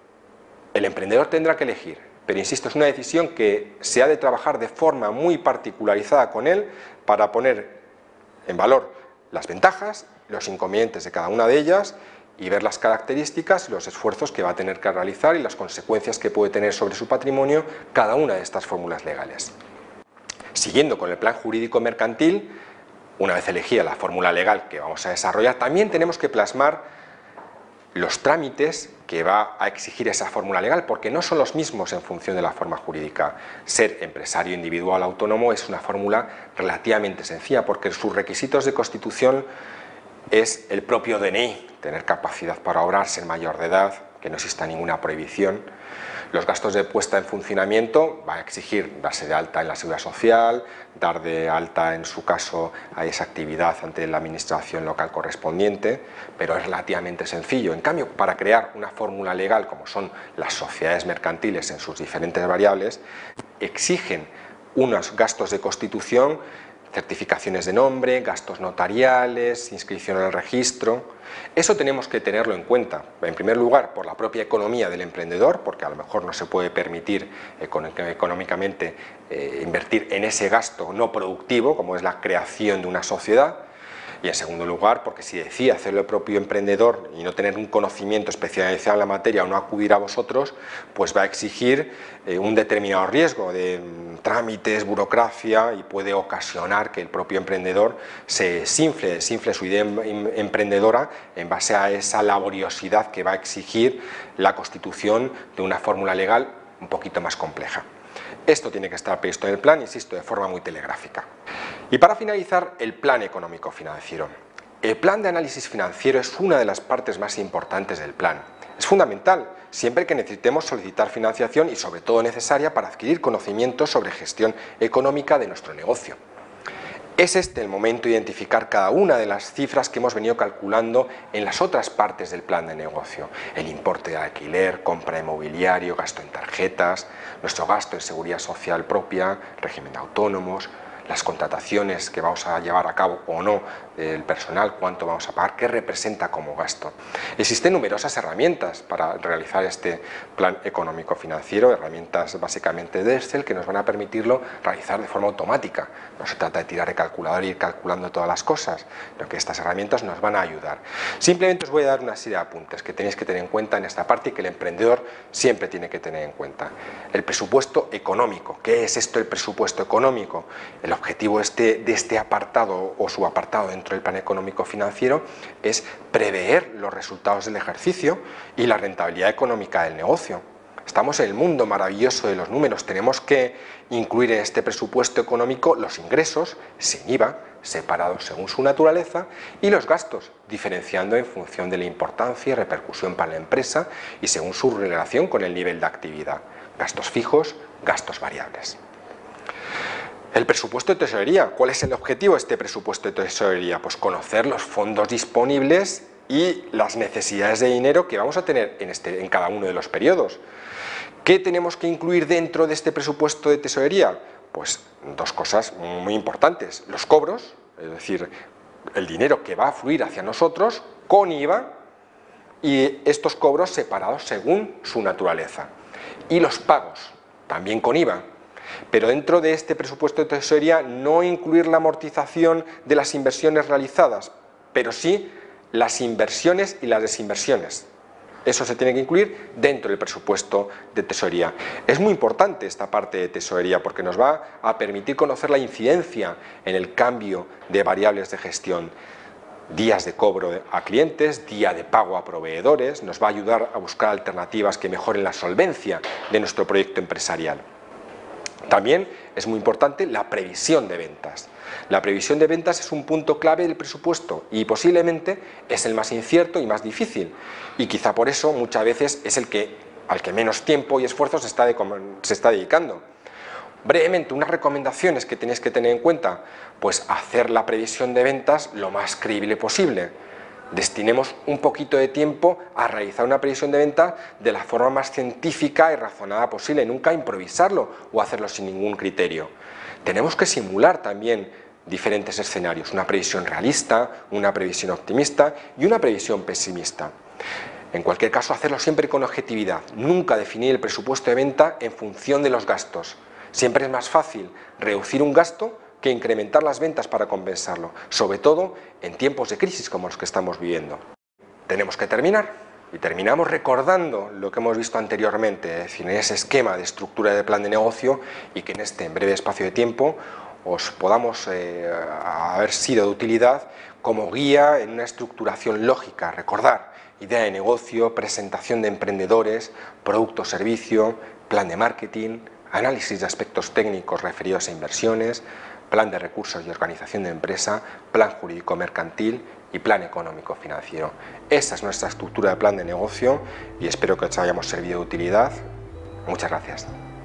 el emprendedor tendrá que elegir, pero insisto, es una decisión que se ha de trabajar de forma muy particularizada con él para poner en valor las ventajas, los inconvenientes de cada una de ellas y ver las características, los esfuerzos que va a tener que realizar y las consecuencias que puede tener sobre su patrimonio cada una de estas fórmulas legales. Siguiendo con el plan jurídico mercantil, una vez elegida la fórmula legal que vamos a desarrollar, también tenemos que plasmar los trámites que va a exigir esa fórmula legal, porque no son los mismos en función de la forma jurídica. Ser empresario individual autónomo es una fórmula relativamente sencilla, porque sus requisitos de constitución es el propio D N I, tener capacidad para obrar, ser mayor de edad, que no exista ninguna prohibición. Los gastos de puesta en funcionamiento va a exigir darse de alta en la Seguridad Social, dar de alta en su caso a esa actividad ante la administración local correspondiente, pero es relativamente sencillo. En cambio, para crear una fórmula legal como son las sociedades mercantiles en sus diferentes variables, exigen unos gastos de constitución, certificaciones de nombre, gastos notariales, inscripción en el registro. Eso tenemos que tenerlo en cuenta, en primer lugar por la propia economía del emprendedor, porque a lo mejor no se puede permitir económicamente eh, invertir en ese gasto no productivo, como es la creación de una sociedad. Y en segundo lugar, porque si decide hacerlo el propio emprendedor y no tener un conocimiento especializado en la materia o no acudir a vosotros, pues va a exigir eh, un determinado riesgo de mm, trámites, burocracia, y puede ocasionar que el propio emprendedor se desinfle, desinfle su idea em, emprendedora en base a esa laboriosidad que va a exigir la constitución de una fórmula legal un poquito más compleja. Esto tiene que estar previsto en el plan, insisto, de forma muy telegráfica. Y para finalizar, el plan económico-financiero. El plan de análisis financiero es una de las partes más importantes del plan. Es fundamental siempre que necesitemos solicitar financiación y sobre todo necesaria para adquirir conocimientos sobre gestión económica de nuestro negocio. Es este el momento de identificar cada una de las cifras que hemos venido calculando en las otras partes del plan de negocio. El importe de alquiler, compra de mobiliario, gasto en tarjetas, nuestro gasto en seguridad social propia, régimen de autónomos, las contrataciones que vamos a llevar a cabo o no del personal, cuánto vamos a pagar, qué representa como gasto. Existen numerosas herramientas para realizar este plan económico financiero, herramientas básicamente de Excel que nos van a permitirlo realizar de forma automática. No se trata de tirar el calculador e ir calculando todas las cosas, sino que estas herramientas nos van a ayudar. Simplemente os voy a dar una serie de apuntes que tenéis que tener en cuenta en esta parte y que el emprendedor siempre tiene que tener en cuenta. El presupuesto económico. ¿Qué es esto el presupuesto económico? El objetivo este, de este apartado o subapartado dentro del plan económico financiero es prever los resultados del ejercicio y la rentabilidad económica del negocio. Estamos en el mundo maravilloso de los números, tenemos que incluir en este presupuesto económico los ingresos sin I V A, separados según su naturaleza, y los gastos, diferenciando en función de la importancia y repercusión para la empresa y según su relación con el nivel de actividad. Gastos fijos, gastos variables. El presupuesto de tesorería. ¿Cuál es el objetivo de este presupuesto de tesorería? Pues conocer los fondos disponibles y las necesidades de dinero que vamos a tener en, este, en cada uno de los periodos. ¿Qué tenemos que incluir dentro de este presupuesto de tesorería? Pues dos cosas muy importantes. Los cobros, es decir, el dinero que va a fluir hacia nosotros con I V A y estos cobros separados según su naturaleza. Y los pagos, también con I V A. Pero dentro de este presupuesto de tesorería no incluir la amortización de las inversiones realizadas, pero sí las inversiones y las desinversiones. Eso se tiene que incluir dentro del presupuesto de tesorería. Es muy importante esta parte de tesorería porque nos va a permitir conocer la incidencia en el cambio de variables de gestión. Días de cobro a clientes, día de pago a proveedores, nos va a ayudar a buscar alternativas que mejoren la solvencia de nuestro proyecto empresarial. También es muy importante la previsión de ventas. La previsión de ventas es un punto clave del presupuesto y posiblemente es el más incierto y más difícil. Y quizá por eso muchas veces es el que, al que menos tiempo y esfuerzo se está, de, se está dedicando. Brevemente, unas recomendaciones que tenéis que tener en cuenta, pues hacer la previsión de ventas lo más creíble posible. Destinemos un poquito de tiempo a realizar una previsión de venta de la forma más científica y razonada posible, nunca improvisarlo o hacerlo sin ningún criterio. Tenemos que simular también diferentes escenarios, una previsión realista, una previsión optimista y una previsión pesimista. En cualquier caso, hacerlo siempre con objetividad, nunca definir el presupuesto de venta en función de los gastos. Siempre es más fácil reducir un gasto que incrementar las ventas para compensarlo, sobre todo en tiempos de crisis como los que estamos viviendo. Tenemos que terminar y terminamos recordando lo que hemos visto anteriormente, es decir, en ese esquema de estructura de plan de negocio, y que en este breve espacio de tiempo os podamos eh, haber sido de utilidad como guía en una estructuración lógica. Recordar: idea de negocio, presentación de emprendedores, producto o servicio, plan de marketing, análisis de aspectos técnicos referidos a inversiones, plan de recursos y organización de empresa, plan jurídico mercantil y plan económico financiero. Esa es nuestra estructura de plan de negocio y espero que os hayamos servido de utilidad. Muchas gracias.